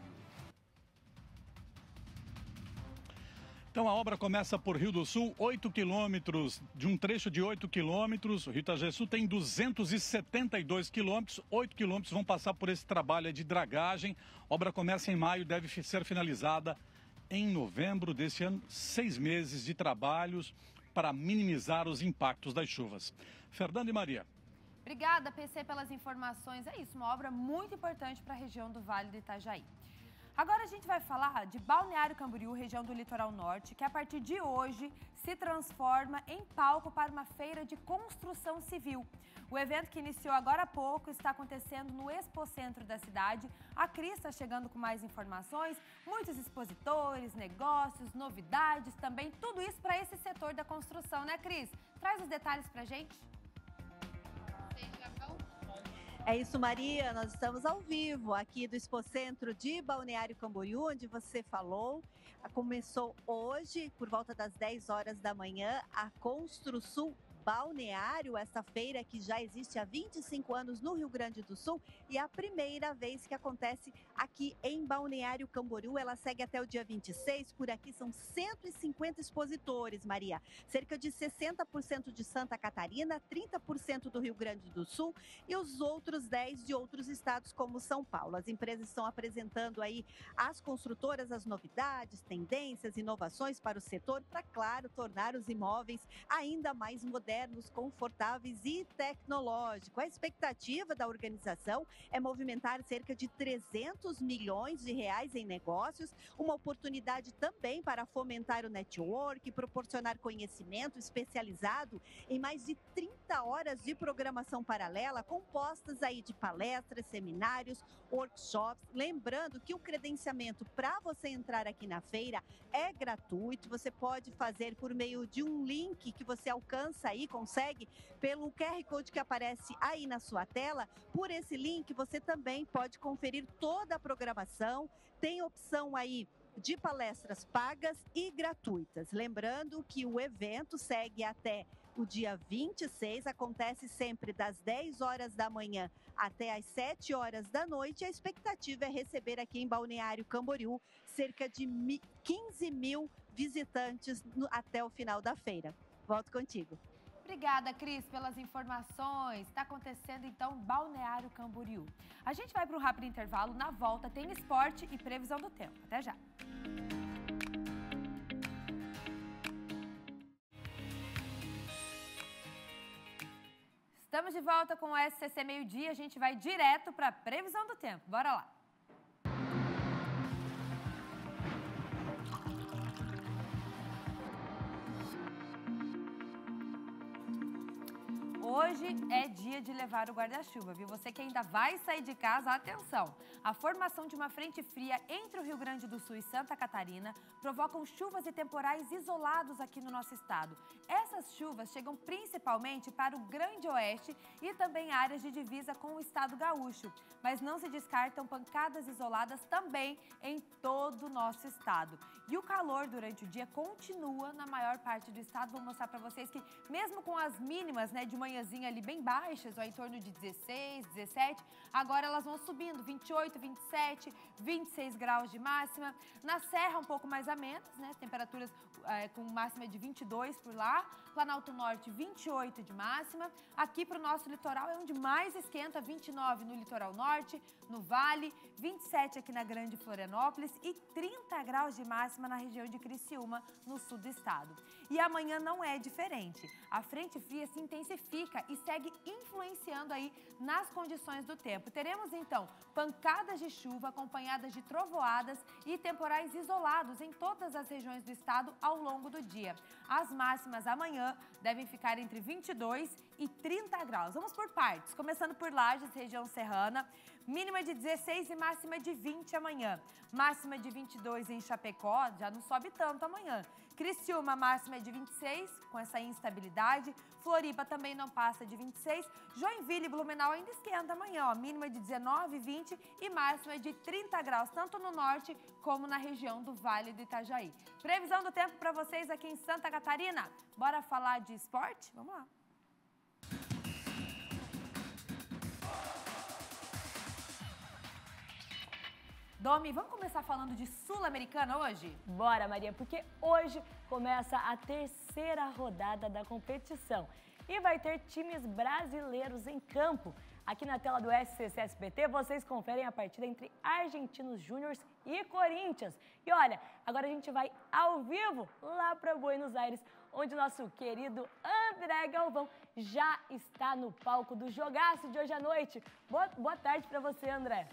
Então a obra começa por Rio do Sul, oito quilômetros, de um trecho de oito quilômetros. O Rio Itajaiaçu tem duzentos e setenta e dois quilômetros, oito quilômetros vão passar por esse trabalho de dragagem. A obra começa em maio, deve ser finalizada em novembro desse ano. Seis meses de trabalhos para minimizar os impactos das chuvas. Fernando e Maria. Obrigada, P C, pelas informações. É isso, uma obra muito importante para a região do Vale do Itajaí. Agora a gente vai falar de Balneário Camboriú, região do Litoral Norte, que a partir de hoje se transforma em palco para uma feira de construção civil. O evento, que iniciou agora há pouco, está acontecendo no Expocentro da cidade. A Cris está chegando com mais informações, muitos expositores, negócios, novidades também, tudo isso para esse setor da construção, né, Cris? Traz os detalhes para a gente. É isso, Maria. Nós estamos ao vivo aqui do Expocentro de Balneário Camboriú, onde você falou. Começou hoje, por volta das dez horas da manhã, a Construsul Balneário, essa feira que já existe há vinte e cinco anos no Rio Grande do Sul e é a primeira vez que acontece aqui em Balneário Camboriú. Ela segue até o dia vinte e seis, por aqui são cento e cinquenta expositores, Maria. Cerca de sessenta por cento de Santa Catarina, trinta por cento do Rio Grande do Sul e os outros dez de outros estados como São Paulo. As empresas estão apresentando aí às construtoras as novidades, tendências, inovações para o setor para, claro, tornar os imóveis ainda mais modernos, modernos, confortáveis e tecnológicos. A expectativa da organização é movimentar cerca de trezentos milhões de reais em negócios, uma oportunidade também para fomentar o network, proporcionar conhecimento especializado em mais de trinta horas de programação paralela, compostas aí de palestras, seminários, workshops. Lembrando que o credenciamento para você entrar aqui na feira é gratuito, você pode fazer por meio de um link que você alcança aí, consegue pelo Q R Code que aparece aí na sua tela. Por esse link você também pode conferir toda a programação, tem opção aí de palestras pagas e gratuitas. Lembrando que o evento segue até o dia vinte e seis, acontece sempre das dez horas da manhã até as sete horas da noite. A expectativa é receber aqui em Balneário Camboriú cerca de quinze mil visitantes no, até o final da feira. Volto contigo. Obrigada, Cris, pelas informações. Está acontecendo, então, Balneário Camboriú. A gente vai para um rápido intervalo. Na volta tem esporte e previsão do tempo. Até já. Estamos de volta com o S C C Meio Dia. A gente vai direto para a previsão do tempo. Bora lá. Hoje é dia de levar o guarda-chuva, viu? Você que ainda vai sair de casa, atenção! A formação de uma frente fria entre o Rio Grande do Sul e Santa Catarina provocam chuvas e temporais isolados aqui no nosso estado. Essas chuvas chegam principalmente para o Grande Oeste e também áreas de divisa com o estado gaúcho. Mas não se descartam pancadas isoladas também em todo o nosso estado. E o calor durante o dia continua na maior parte do estado. Vou mostrar para vocês que mesmo com as mínimas, né, de manhãzinha ali bem baixas, ó, em torno de dezesseis, dezessete, agora elas vão subindo, vinte e oito, vinte e sete, vinte e seis graus de máxima. Na Serra um pouco mais a menos, né, temperaturas é, com máxima de vinte e dois por lá. Planalto Norte, vinte e oito de máxima. Aqui para o nosso litoral é onde mais esquenta, vinte e nove no litoral norte, no Vale, vinte e sete aqui na Grande Florianópolis e trinta graus de máxima na região de Criciúma, no sul do estado. E amanhã não é diferente. A frente fria se intensifica e segue influenciando aí nas condições do tempo. Teremos então pancadas de chuva acompanhadas de trovoadas e temporais isolados em todas as regiões do estado ao longo do dia. As máximas amanhã devem ficar entre vinte e dois e trinta graus. Vamos por partes, começando por Lages, região serrana. Mínima de dezesseis e máxima de vinte amanhã. Máxima de vinte e dois em Chapecó, já não sobe tanto amanhã. Criciúma, máxima de vinte e seis, com essa instabilidade. Floripa também não passa de vinte e seis. Joinville e Blumenau ainda esquenta amanhã, ó. Mínima de dezenove, vinte e máxima de trinta graus, tanto no norte como na região do Vale do Itajaí. Previsão do tempo para vocês aqui em Santa Catarina. Bora falar de esporte? Vamos lá. Domi, vamos começar falando de Sul-Americana hoje? Bora, Maria, porque hoje começa a terceira rodada da competição. E vai ter times brasileiros em campo. Aqui na tela do S C C S B T, vocês conferem a partida entre Argentinos Júnior e Corinthians. E olha, agora a gente vai ao vivo lá para Buenos Aires, onde o nosso querido André Galvão já está no palco do jogaço de hoje à noite. Boa, boa tarde para você, André.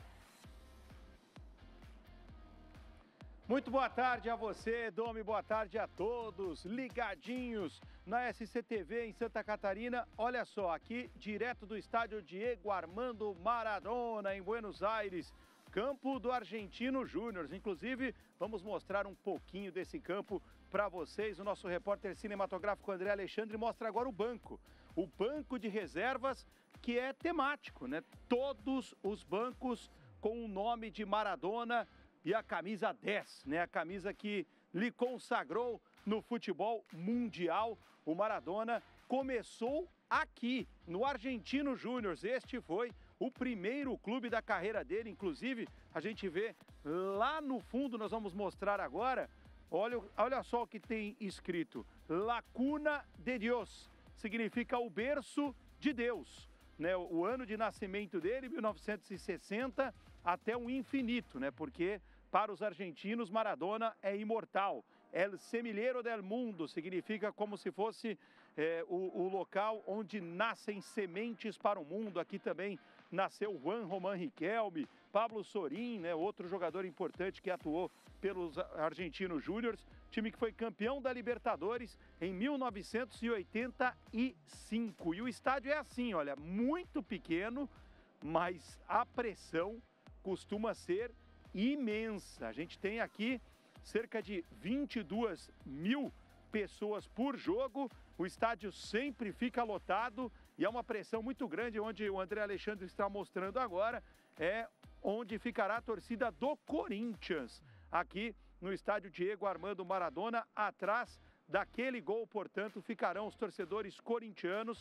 Muito boa tarde a você, Domi, boa tarde a todos, ligadinhos na S C T V em Santa Catarina. Olha só, aqui direto do estádio Diego Armando Maradona, em Buenos Aires, campo do Argentino Júnior. Inclusive, vamos mostrar um pouquinho desse campo para vocês. O nosso repórter cinematográfico André Alexandre mostra agora o banco, o banco de reservas que é temático, né? Todos os bancos com o nome de Maradona e a camisa dez, né? A camisa que lhe consagrou no futebol mundial. O Maradona começou aqui, no Argentino Júnior. Este foi o primeiro clube da carreira dele. Inclusive, a gente vê lá no fundo, nós vamos mostrar agora, olha, olha só o que tem escrito. La Cuna de Dios, significa o berço de Deus, né? O ano de nascimento dele, mil novecentos e sessenta, até o infinito, né? Porque para os argentinos, Maradona é imortal. El semillero del mundo significa como se fosse é, o, o local onde nascem sementes para o mundo. Aqui também nasceu Juan Román Riquelme, Pablo Sorin, né, outro jogador importante que atuou pelos Argentinos Júniors, time que foi campeão da Libertadores em mil novecentos e oitenta e cinco. E o estádio é assim, olha, muito pequeno, mas a pressão costuma ser imensa. A gente tem aqui cerca de vinte e duas mil pessoas por jogo. O estádio sempre fica lotado e é uma pressão muito grande. Onde o André Alexandre está mostrando agora é onde ficará a torcida do Corinthians, aqui no estádio Diego Armando Maradona. Atrás daquele gol, portanto, ficarão os torcedores corintianos.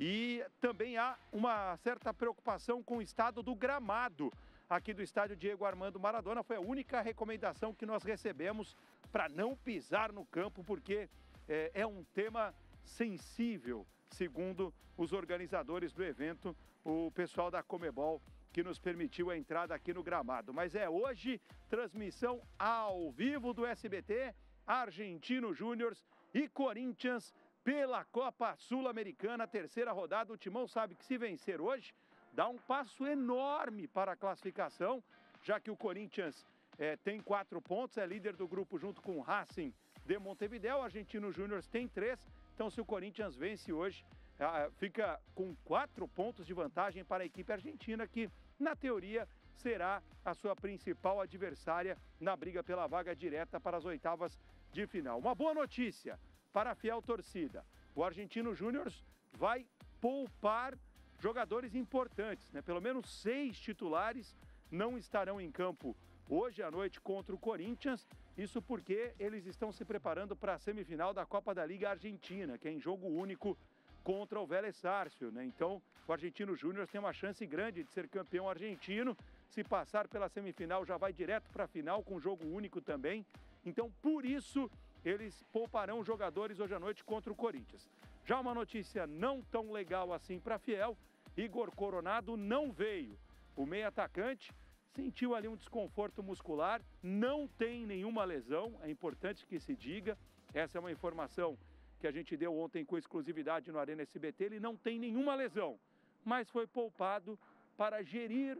E também há uma certa preocupação com o estado do gramado aqui do estádio Diego Armando Maradona. Foi a única recomendação que nós recebemos para não pisar no campo, porque é, é um tema sensível, segundo os organizadores do evento, o pessoal da Conmebol, que nos permitiu a entrada aqui no gramado. Mas é hoje, transmissão ao vivo do S B T, Argentino Júnior e Corinthians pela Copa Sul-Americana, terceira rodada. O Timão sabe que se vencer hoje, dá um passo enorme para a classificação, já que o Corinthians é, tem quatro pontos, é líder do grupo junto com o Racing de Montevidéu. O Argentino Júnior tem três, então se o Corinthians vence hoje, é, fica com quatro pontos de vantagem para a equipe argentina, que na teoria será a sua principal adversária na briga pela vaga direta para as oitavas de final. Uma boa notícia para a fiel torcida: o Argentino Júnior vai poupar jogadores importantes, né? Pelo menos seis titulares não estarão em campo hoje à noite contra o Corinthians. Isso porque eles estão se preparando para a semifinal da Copa da Liga Argentina, que é em jogo único contra o Vélez Sarsfield, né? Então, o Argentino Júnior tem uma chance grande de ser campeão argentino. Se passar pela semifinal, já vai direto para a final com jogo único também. Então, por isso, eles pouparão jogadores hoje à noite contra o Corinthians. Já uma notícia não tão legal assim para a Fiel: Igor Coronado não veio. O meio atacante sentiu ali um desconforto muscular, não tem nenhuma lesão, é importante que se diga. Essa é uma informação que a gente deu ontem com exclusividade no Arena S B T. Ele não tem nenhuma lesão, mas foi poupado para gerir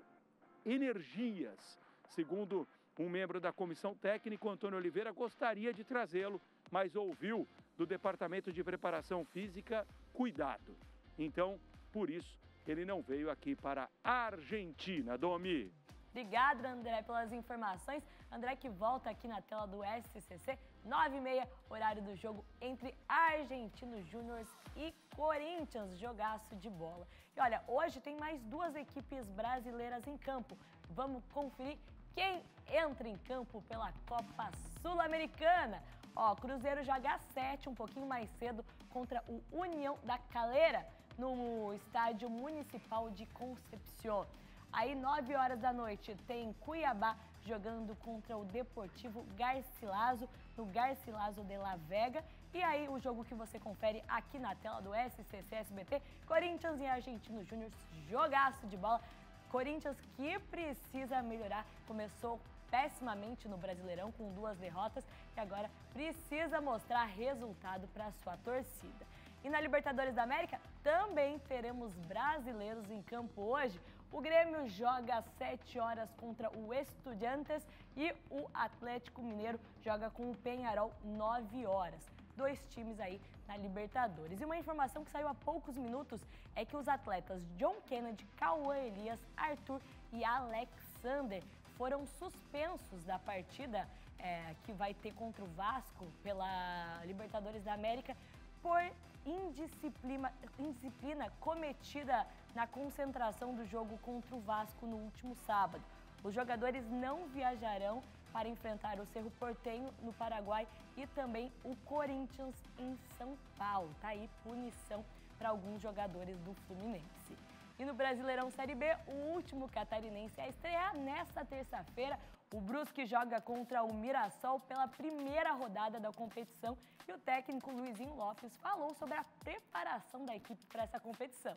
energias. Segundo um membro da comissão técnica, Antônio Oliveira gostaria de trazê-lo, mas ouviu do Departamento de Preparação Física: cuidado. Então, por isso, ele não veio aqui para a Argentina. Domi. Obrigada, André, pelas informações. André que volta aqui na tela do S C C, nove e meia, horário do jogo entre Argentinos Júnior e Corinthians, jogaço de bola. E olha, hoje tem mais duas equipes brasileiras em campo. Vamos conferir quem entra em campo pela Copa Sul-Americana. Ó, Cruzeiro joga às sete, um pouquinho mais cedo, contra o União da Calera, no estádio municipal de Concepción. Aí, nove horas da noite, tem Cuiabá jogando contra o Deportivo Garcilaso, no Garcilaso de la Vega. E aí, o jogo que você confere aqui na tela do S C C S B T, Corinthians e Argentinos Júnior, jogaço de bola. Corinthians que precisa melhorar, começou pessimamente no Brasileirão com duas derrotas e agora precisa mostrar resultado para a sua torcida. E na Libertadores da América também teremos brasileiros em campo hoje. O Grêmio joga às sete horas contra o Estudiantes e o Atlético Mineiro joga com o Peñarol nove horas. Dois times aí na Libertadores. E uma informação que saiu há poucos minutos é que os atletas John Kennedy, Cauã Elias, Arthur e Alexander foram suspensos da partida é, que vai ter contra o Vasco pela Libertadores da América por indisciplina, indisciplina cometida na concentração do jogo contra o Vasco no último sábado. Os jogadores não viajarão para enfrentar o Cerro Porteño no Paraguai e também o Corinthians em São Paulo. Tá aí punição para alguns jogadores do Fluminense. E no Brasileirão Série B, o último catarinense a estrear nesta terça-feira. O Brusque joga contra o Mirassol pela primeira rodada da competição e o técnico Luizinho Lopes falou sobre a preparação da equipe para essa competição.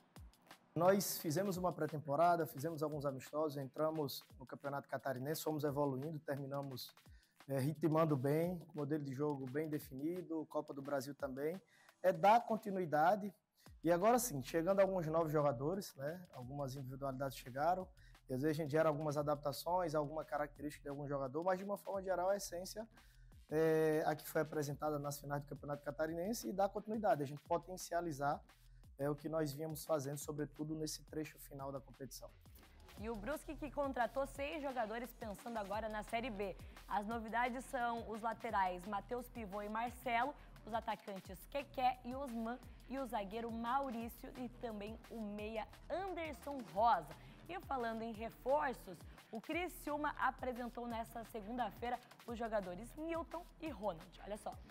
Nós fizemos uma pré-temporada, fizemos alguns amistosos, entramos no Campeonato Catarinense, fomos evoluindo, terminamos é, ritmando bem, modelo de jogo bem definido, Copa do Brasil também. É dar continuidade. E agora sim, chegando alguns novos jogadores, né? Algumas individualidades chegaram, e às vezes a gente gera algumas adaptações, alguma característica de algum jogador, mas de uma forma geral a essência é a que foi apresentada nas finais do Campeonato Catarinense e dar continuidade, a gente potencializar é, o que nós vínhamos fazendo, sobretudo nesse trecho final da competição. E o Brusque que contratou seis jogadores pensando agora na Série B. As novidades são os laterais Matheus Pivô e Marcelo, os atacantes Keké e Osman e o zagueiro Maurício e também o meia Anderson Rosa. E falando em reforços, o Criciúma apresentou nesta segunda-feira os jogadores Newton e Ronald. Olha só.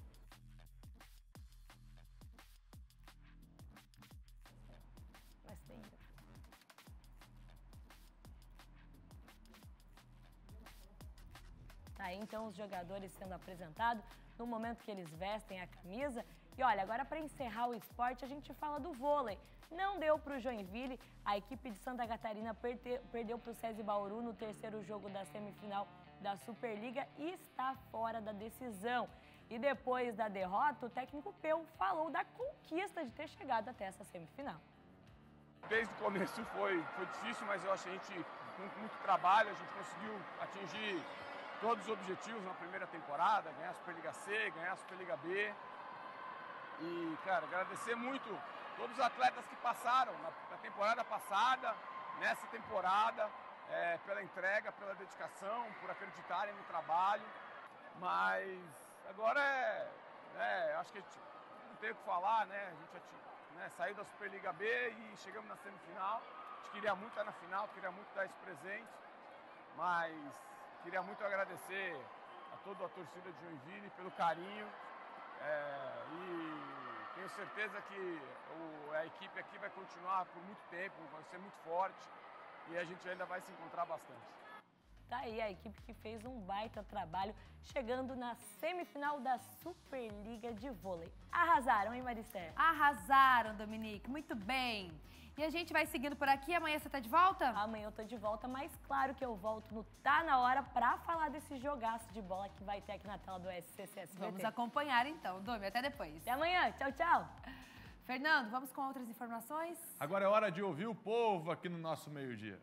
Tá aí então os jogadores sendo apresentados no momento que eles vestem a camisa. E olha, agora para encerrar o esporte, a gente fala do vôlei. Não deu para o Joinville, a equipe de Santa Catarina perde, perdeu para o SESI Bauru no terceiro jogo da semifinal da Superliga e está fora da decisão. E depois da derrota, o técnico Peu falou da conquista de ter chegado até essa semifinal. Desde o começo foi, foi difícil, mas eu acho que a gente, com muito trabalho, a gente conseguiu atingir todos os objetivos na primeira temporada, ganhar a Superliga C, ganhar a Superliga B. E, cara, agradecer muito todos os atletas que passaram na, na temporada passada, nessa temporada, é, pela entrega, pela dedicação, por acreditarem no trabalho. Mas agora é, é acho que a gente não tem o que falar, né? A gente né, saiu da Superliga B e chegamos na semifinal. A gente queria muito estar na final, queria muito dar esse presente, mas queria muito agradecer a toda a torcida de Joinville pelo carinho. É, e tenho certeza que o, a equipe aqui vai continuar por muito tempo, vai ser muito forte e a gente ainda vai se encontrar bastante. Tá aí a equipe que fez um baita trabalho, chegando na semifinal da Superliga de Vôlei. Arrasaram, hein, Maristé? Arrasaram, Dominique, muito bem. E a gente vai seguindo por aqui, amanhã você tá de volta? Amanhã eu tô de volta, mas claro que eu volto no Tá Na Hora pra falar desse jogaço de bola que vai ter aqui na tela do S C C S B T. Vamos acompanhar então, Domi, até depois. Até amanhã, tchau, tchau. Fernando, vamos com outras informações? Agora é hora de ouvir o povo aqui no nosso meio-dia.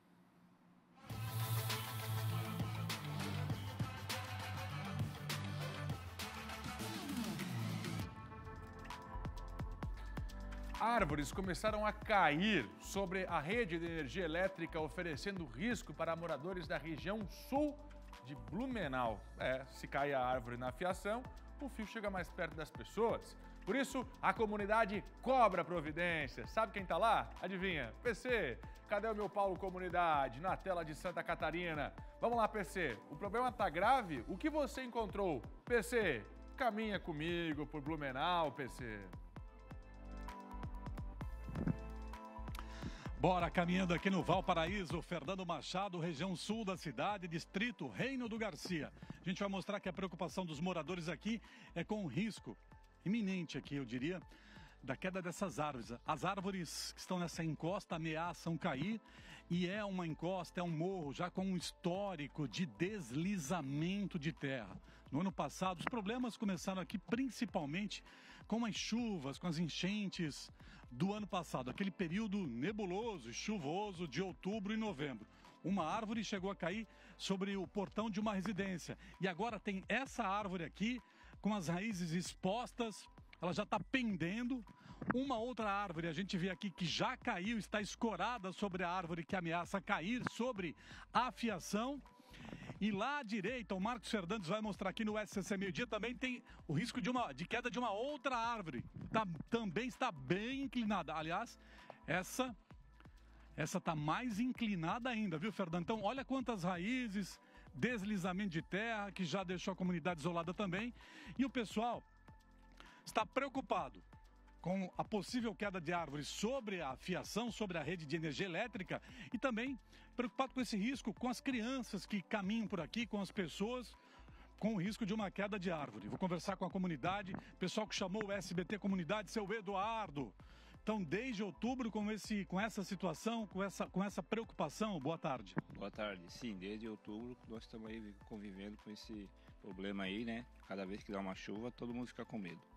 Árvores começaram a cair sobre a rede de energia elétrica, oferecendo risco para moradores da região sul de Blumenau. É, se cai a árvore na fiação, o fio chega mais perto das pessoas. Por isso, a comunidade cobra providência. Sabe quem tá lá? Adivinha? P C. Cadê o meu Paulo Comunidade? Na tela de Santa Catarina. Vamos lá, P C. O problema tá grave? O que você encontrou? P C, caminha comigo por Blumenau, P C. Bora, caminhando aqui no Valparaíso, Fernando Machado, região sul da cidade, distrito Reino do Garcia. A gente vai mostrar que a preocupação dos moradores aqui é com o risco iminente aqui, eu diria, da queda dessas árvores. As árvores que estão nessa encosta ameaçam cair e é uma encosta, é um morro já com um histórico de deslizamento de terra. No ano passado, os problemas começaram aqui principalmente com as chuvas, com as enchentes do ano passado, aquele período nebuloso, chuvoso de outubro e novembro. Uma árvore chegou a cair sobre o portão de uma residência e agora tem essa árvore aqui com as raízes expostas, ela já está pendendo. Uma outra árvore, a gente vê aqui que já caiu, está escorada sobre a árvore que ameaça cair sobre a fiação. E lá à direita, o Marcos Fernandes vai mostrar aqui no S C C Meio Dia, também tem o risco de, uma, de queda de uma outra árvore. Tá, também está bem inclinada. Aliás, essa essa está mais inclinada ainda, viu, Fernando? Então, olha quantas raízes, deslizamento de terra, que já deixou a comunidade isolada também. E o pessoal está preocupado com a possível queda de árvores sobre a fiação, sobre a rede de energia elétrica e também preocupado com esse risco com as crianças que caminham por aqui, com as pessoas, com o risco de uma queda de árvore. Vou conversar com a comunidade, pessoal que chamou o S B T Comunidade, seu Eduardo. Então, desde outubro, com, esse, com essa situação, com essa, com essa preocupação, boa tarde. Boa tarde. Sim, desde outubro nós estamos aí convivendo com esse problema aí, né? Cada vez que dá uma chuva, todo mundo fica com medo.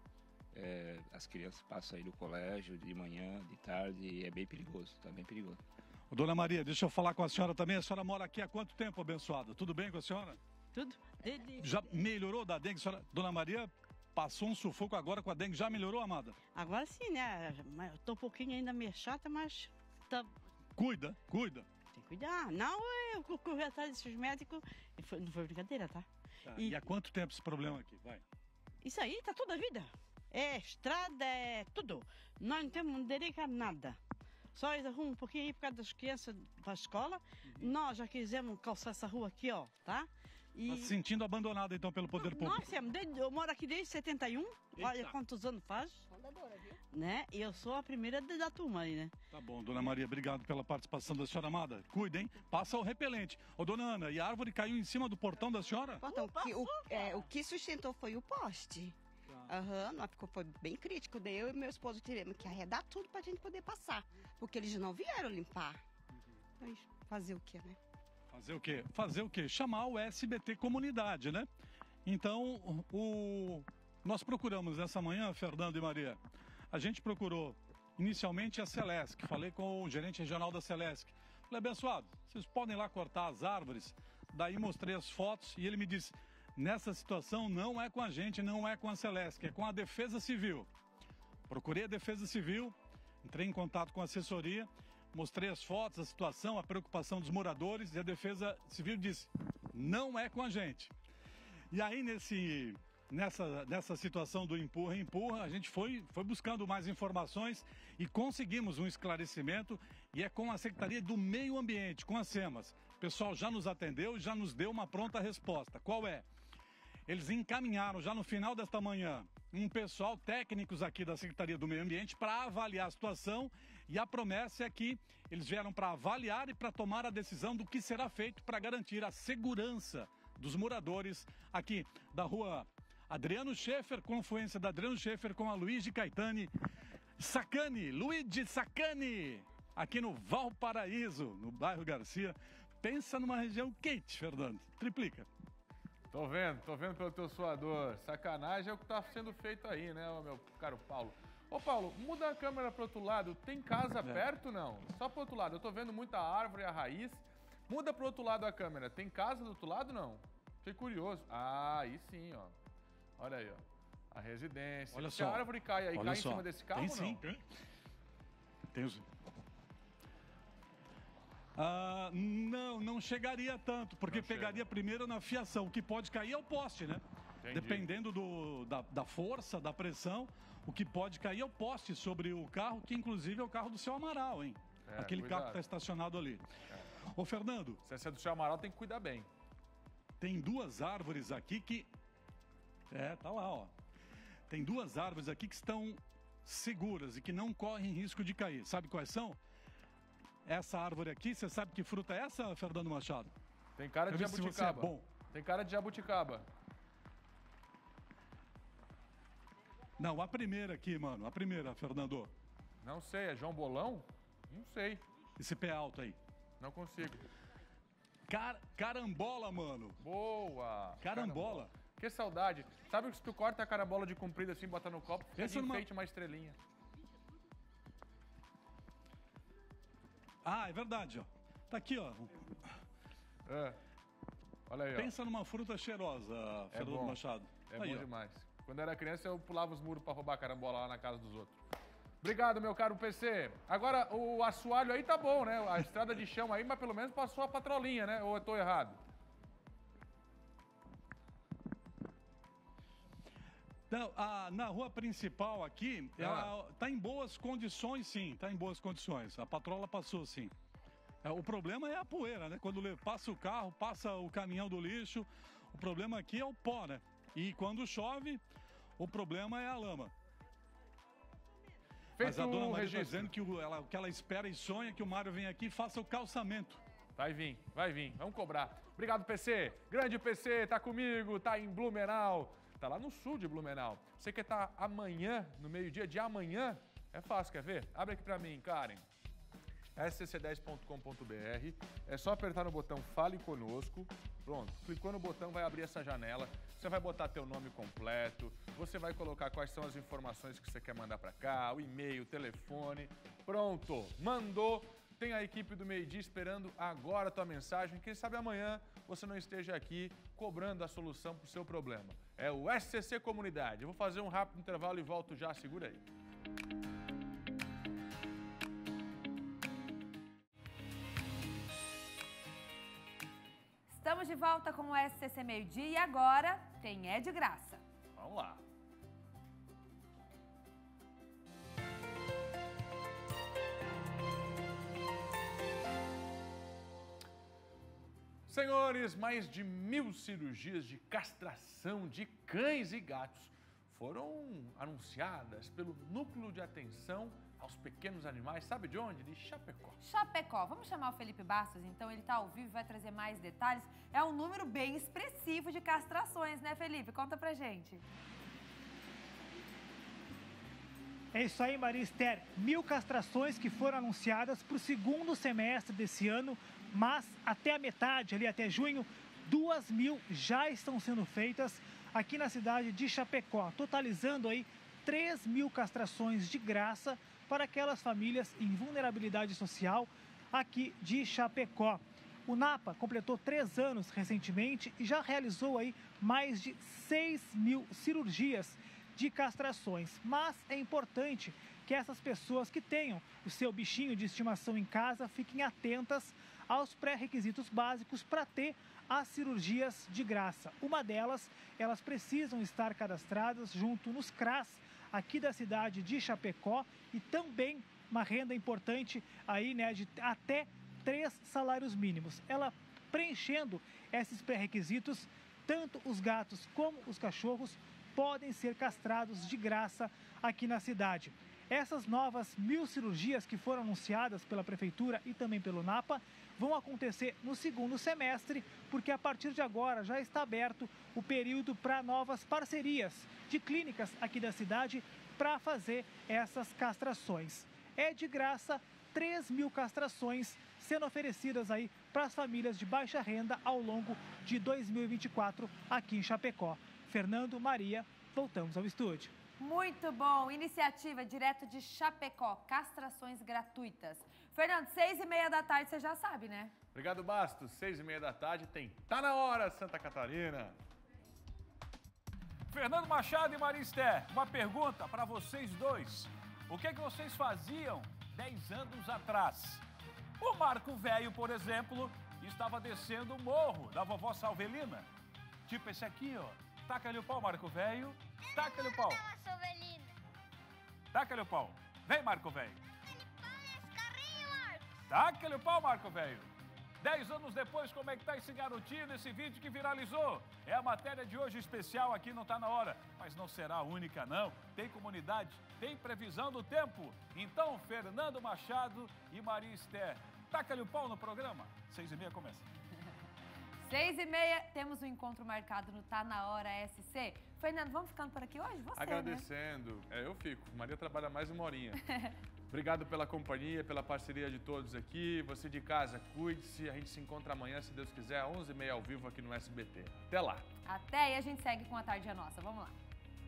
É, as crianças passam aí do colégio de manhã, de tarde, e é bem perigoso, tá bem perigoso. Dona Maria, deixa eu falar com a senhora também. A senhora mora aqui há quanto tempo, abençoada? Tudo bem com a senhora? Tudo. Desde... Já melhorou da dengue? Senhora... Dona Maria passou um sufoco agora com a dengue. Já melhorou, amada? Agora sim, né? Estou um pouquinho ainda meio chata, mas... Tá... Cuida, cuida. Tem que cuidar. Não, eu corri atrás desses médicos. E foi, não foi brincadeira, tá? Tá. E... e há quanto tempo esse problema aqui? Vai. Isso aí tá toda a vida. É estrada, é tudo. Nós não temos direito a nada. Só eles arrumam um pouquinho aí por causa das crianças para a escola. Uhum. Nós já quisemos calçar essa rua aqui, ó, tá? E... Tá se sentindo abandonada, então, pelo poder público? Nós, eu moro aqui desde setenta e um. Eita. Olha quantos anos faz. Fundadora, viu? Né? E eu sou a primeira da turma aí, né? Tá bom, Dona Maria, obrigado pela participação da senhora amada. Cuidem, passa o repelente. Ô, Dona Ana, e a árvore caiu em cima do portão da senhora? Portão, que, o, é, o que sustentou foi o poste. Aham, uhum, ficou foi bem crítico. Daí eu e meu esposo tivemos que arredar tudo pra gente poder passar. Porque eles não vieram limpar. Mas fazer o quê, né? Fazer o quê? Fazer o quê? Chamar o S B T Comunidade, né? Então, o... nós procuramos essa manhã, Fernando e Maria, a gente procurou inicialmente a Celesc, falei com o gerente regional da Celesc. Falei, abençoado, vocês podem ir lá cortar as árvores? Daí mostrei as fotos e ele me disse, nessa situação não é com a gente, não é com a Celesc, é com a Defesa Civil. Procurei a Defesa Civil, entrei em contato com a assessoria, mostrei as fotos, a situação, a preocupação dos moradores e a Defesa Civil disse, não é com a gente. E aí nesse, nessa, nessa situação do empurra-empurra, a gente foi, foi buscando mais informações e conseguimos um esclarecimento e é com a Secretaria do Meio Ambiente, com a SEMAS. O pessoal já nos atendeu e já nos deu uma pronta resposta. Qual é? Eles encaminharam já no final desta manhã um pessoal, técnicos aqui da Secretaria do Meio Ambiente, para avaliar a situação e a promessa é que eles vieram para avaliar e para tomar a decisão do que será feito para garantir a segurança dos moradores aqui da rua Adriano Schaeffer, confluência da Adriano Schaeffer com a Luigi Caetani Sacani, Luigi Sacani, aqui no Valparaíso, no bairro Garcia. Pensa numa região quente, Fernando, triplica. Tô vendo, tô vendo pelo teu suador. Sacanagem é o que tá sendo feito aí, né, meu caro Paulo? Ô, Paulo, muda a câmera pro outro lado. Tem casa é. perto, não? Só pro outro lado. Eu tô vendo muita árvore, a raiz. Muda pro outro lado a câmera. Tem casa do outro lado, não? Fiquei curioso. Ah, aí sim, ó. Olha aí, ó. A residência. Olha Se só. a árvore cai aí, Olha cai só. em cima desse carro tem, ou sim, não? Tem, tem os... Ah, não, não chegaria tanto, porque Não pegaria chega. primeiro na fiação. O que pode cair é o poste, né? Entendi. Dependendo do, da, da força, da pressão, o que pode cair é o poste sobre o carro, que inclusive é o carro do seu Amaral, hein? É, Aquele cuidado. carro que está estacionado ali. É. Ô, Fernando. Se essa é do seu Amaral, tem que cuidar bem. Tem duas árvores aqui que... É, tá lá, ó. Tem duas árvores aqui que estão seguras e que não correm risco de cair. Sabe quais são? Essa árvore aqui, você sabe que fruta é essa, Fernando Machado? Tem cara de Quero ver se você é jabuticaba. bom. Tem cara de jabuticaba. Não, a primeira aqui, mano. A primeira, Fernando. Não sei, é João Bolão? Não sei. Esse pé alto aí. Não consigo. Car carambola, mano. Boa. Carambola. Que saudade. Sabe que se tu corta a carambola de comprida assim, bota no copo, fica Pensa de numa- enfeite uma estrelinha. Ah, é verdade, ó. Tá aqui, ó. É. Olha aí, ó. Pensa numa fruta cheirosa, É Fernando bom. Machado. É Aí, bom ó. demais. Quando eu era criança, eu pulava os muros pra roubar carambola lá na casa dos outros. Obrigado, meu caro P C. Agora, o assoalho aí tá bom, né? A estrada de chão aí, mas pelo menos passou a patrolinha, né? Ou eu tô errado? Não, a, na rua principal aqui, Ah. ela tá em boas condições, sim. Tá em boas condições. A patrola passou, sim. É, o problema é a poeira, né? Quando le- passa o carro, passa o caminhão do lixo. O problema aqui é o pó, né? E quando chove, o problema é a lama. Mas a Feito dona o Maria está registro. dizendo que o, ela, o que ela espera e sonha é que o Mário venha aqui e faça o calçamento. Vai vir, vai vir. Vamos cobrar. Obrigado, P C. Grande P C, tá comigo, tá em Blumenau. Tá lá no sul de Blumenau. Você quer estar amanhã, no meio-dia de amanhã? É fácil, quer ver? Abre aqui pra mim, Karen. S C C dez ponto com ponto B R. É só apertar no botão Fale Conosco. Pronto. Clicou no botão, vai abrir essa janela. Você vai botar teu nome completo. Você vai colocar quais são as informações que você quer mandar pra cá, o e-mail, o telefone. Pronto. Mandou. Tem a equipe do Meio Dia esperando agora a tua mensagem. Quem sabe amanhã você não esteja aqui cobrando a solução pro seu problema. É o S C C Comunidade. Eu vou fazer um rápido intervalo e volto já. Segura aí. Estamos de volta com o S C C Meio Dia e agora tem É de Graça. Vamos lá. Senhores, mais de mil cirurgias de castração de cães e gatos foram anunciadas pelo Núcleo de Atenção aos Pequenos Animais, sabe de onde? De Chapecó. Chapecó. Vamos chamar o Felipe Bastos, então ele está ao vivo e vai trazer mais detalhes. É um número bem expressivo de castrações, né, Felipe? Conta pra gente. É isso aí, Maria Esther. Mil castrações que foram anunciadas para o segundo semestre desse ano, mas até a metade, ali até junho, duas mil já estão sendo feitas aqui na cidade de Chapecó, totalizando aí três mil castrações de graça para aquelas famílias em vulnerabilidade social aqui de Chapecó. O Napa completou três anos recentemente e já realizou aí mais de seis mil cirurgias de castrações. Mas é importante que essas pessoas que tenham o seu bichinho de estimação em casa fiquem atentas aos pré-requisitos básicos para ter as cirurgias de graça. Uma delas, elas precisam estar cadastradas junto nos C R A S aqui da cidade de Chapecó e também uma renda importante aí, né, de até três salários mínimos. Ela preenchendo esses pré-requisitos, tanto os gatos como os cachorros podem ser castrados de graça aqui na cidade. Essas novas mil cirurgias que foram anunciadas pela Prefeitura e também pelo Napa vão acontecer no segundo semestre, porque a partir de agora já está aberto o período para novas parcerias de clínicas aqui da cidade para fazer essas castrações. É de graça três mil castrações sendo oferecidas aí para as famílias de baixa renda ao longo de dois mil e vinte e quatro aqui em Chapecó. Fernando, Maria, voltamos ao estúdio. Muito bom, iniciativa direto de Chapecó, castrações gratuitas. Fernando, seis e meia da tarde, você já sabe, né? Obrigado, Bastos. Seis e meia da tarde tem Tá Na Hora, Santa Catarina. Fernando Machado e Maristé, uma pergunta para vocês dois. O que é que vocês faziam dez anos atrás? O Marco Velho, por exemplo, estava descendo o morro da vovó Salvelina. Tipo esse aqui, ó. Taca-lhe o pau, Marco Velho. Taca-lhe o pau. Taca-lhe o pau. Vem, Marco Velho. Taca-lhe o pau, Marco Velho. Dez anos depois, como é que tá esse garotinho nesse vídeo que viralizou? É a matéria de hoje especial aqui, não tá na hora. Mas não será a única, não. Tem comunidade, tem previsão do tempo. Então, Fernando Machado e Maria Esther, taca-lhe o pau no programa. Seis e meia começa. Seis e meia, temos um encontro marcado no Tá Na Hora S C. Fernando, vamos ficando por aqui hoje? Você, Agradecendo. Né? É, eu fico. Maria trabalha mais uma horinha. Obrigado pela companhia, pela parceria de todos aqui. Você de casa, cuide-se. A gente se encontra amanhã, se Deus quiser, às onze e meia ao vivo aqui no S B T. Até lá. Até, e a gente segue com A Tarde é Nossa. Vamos lá.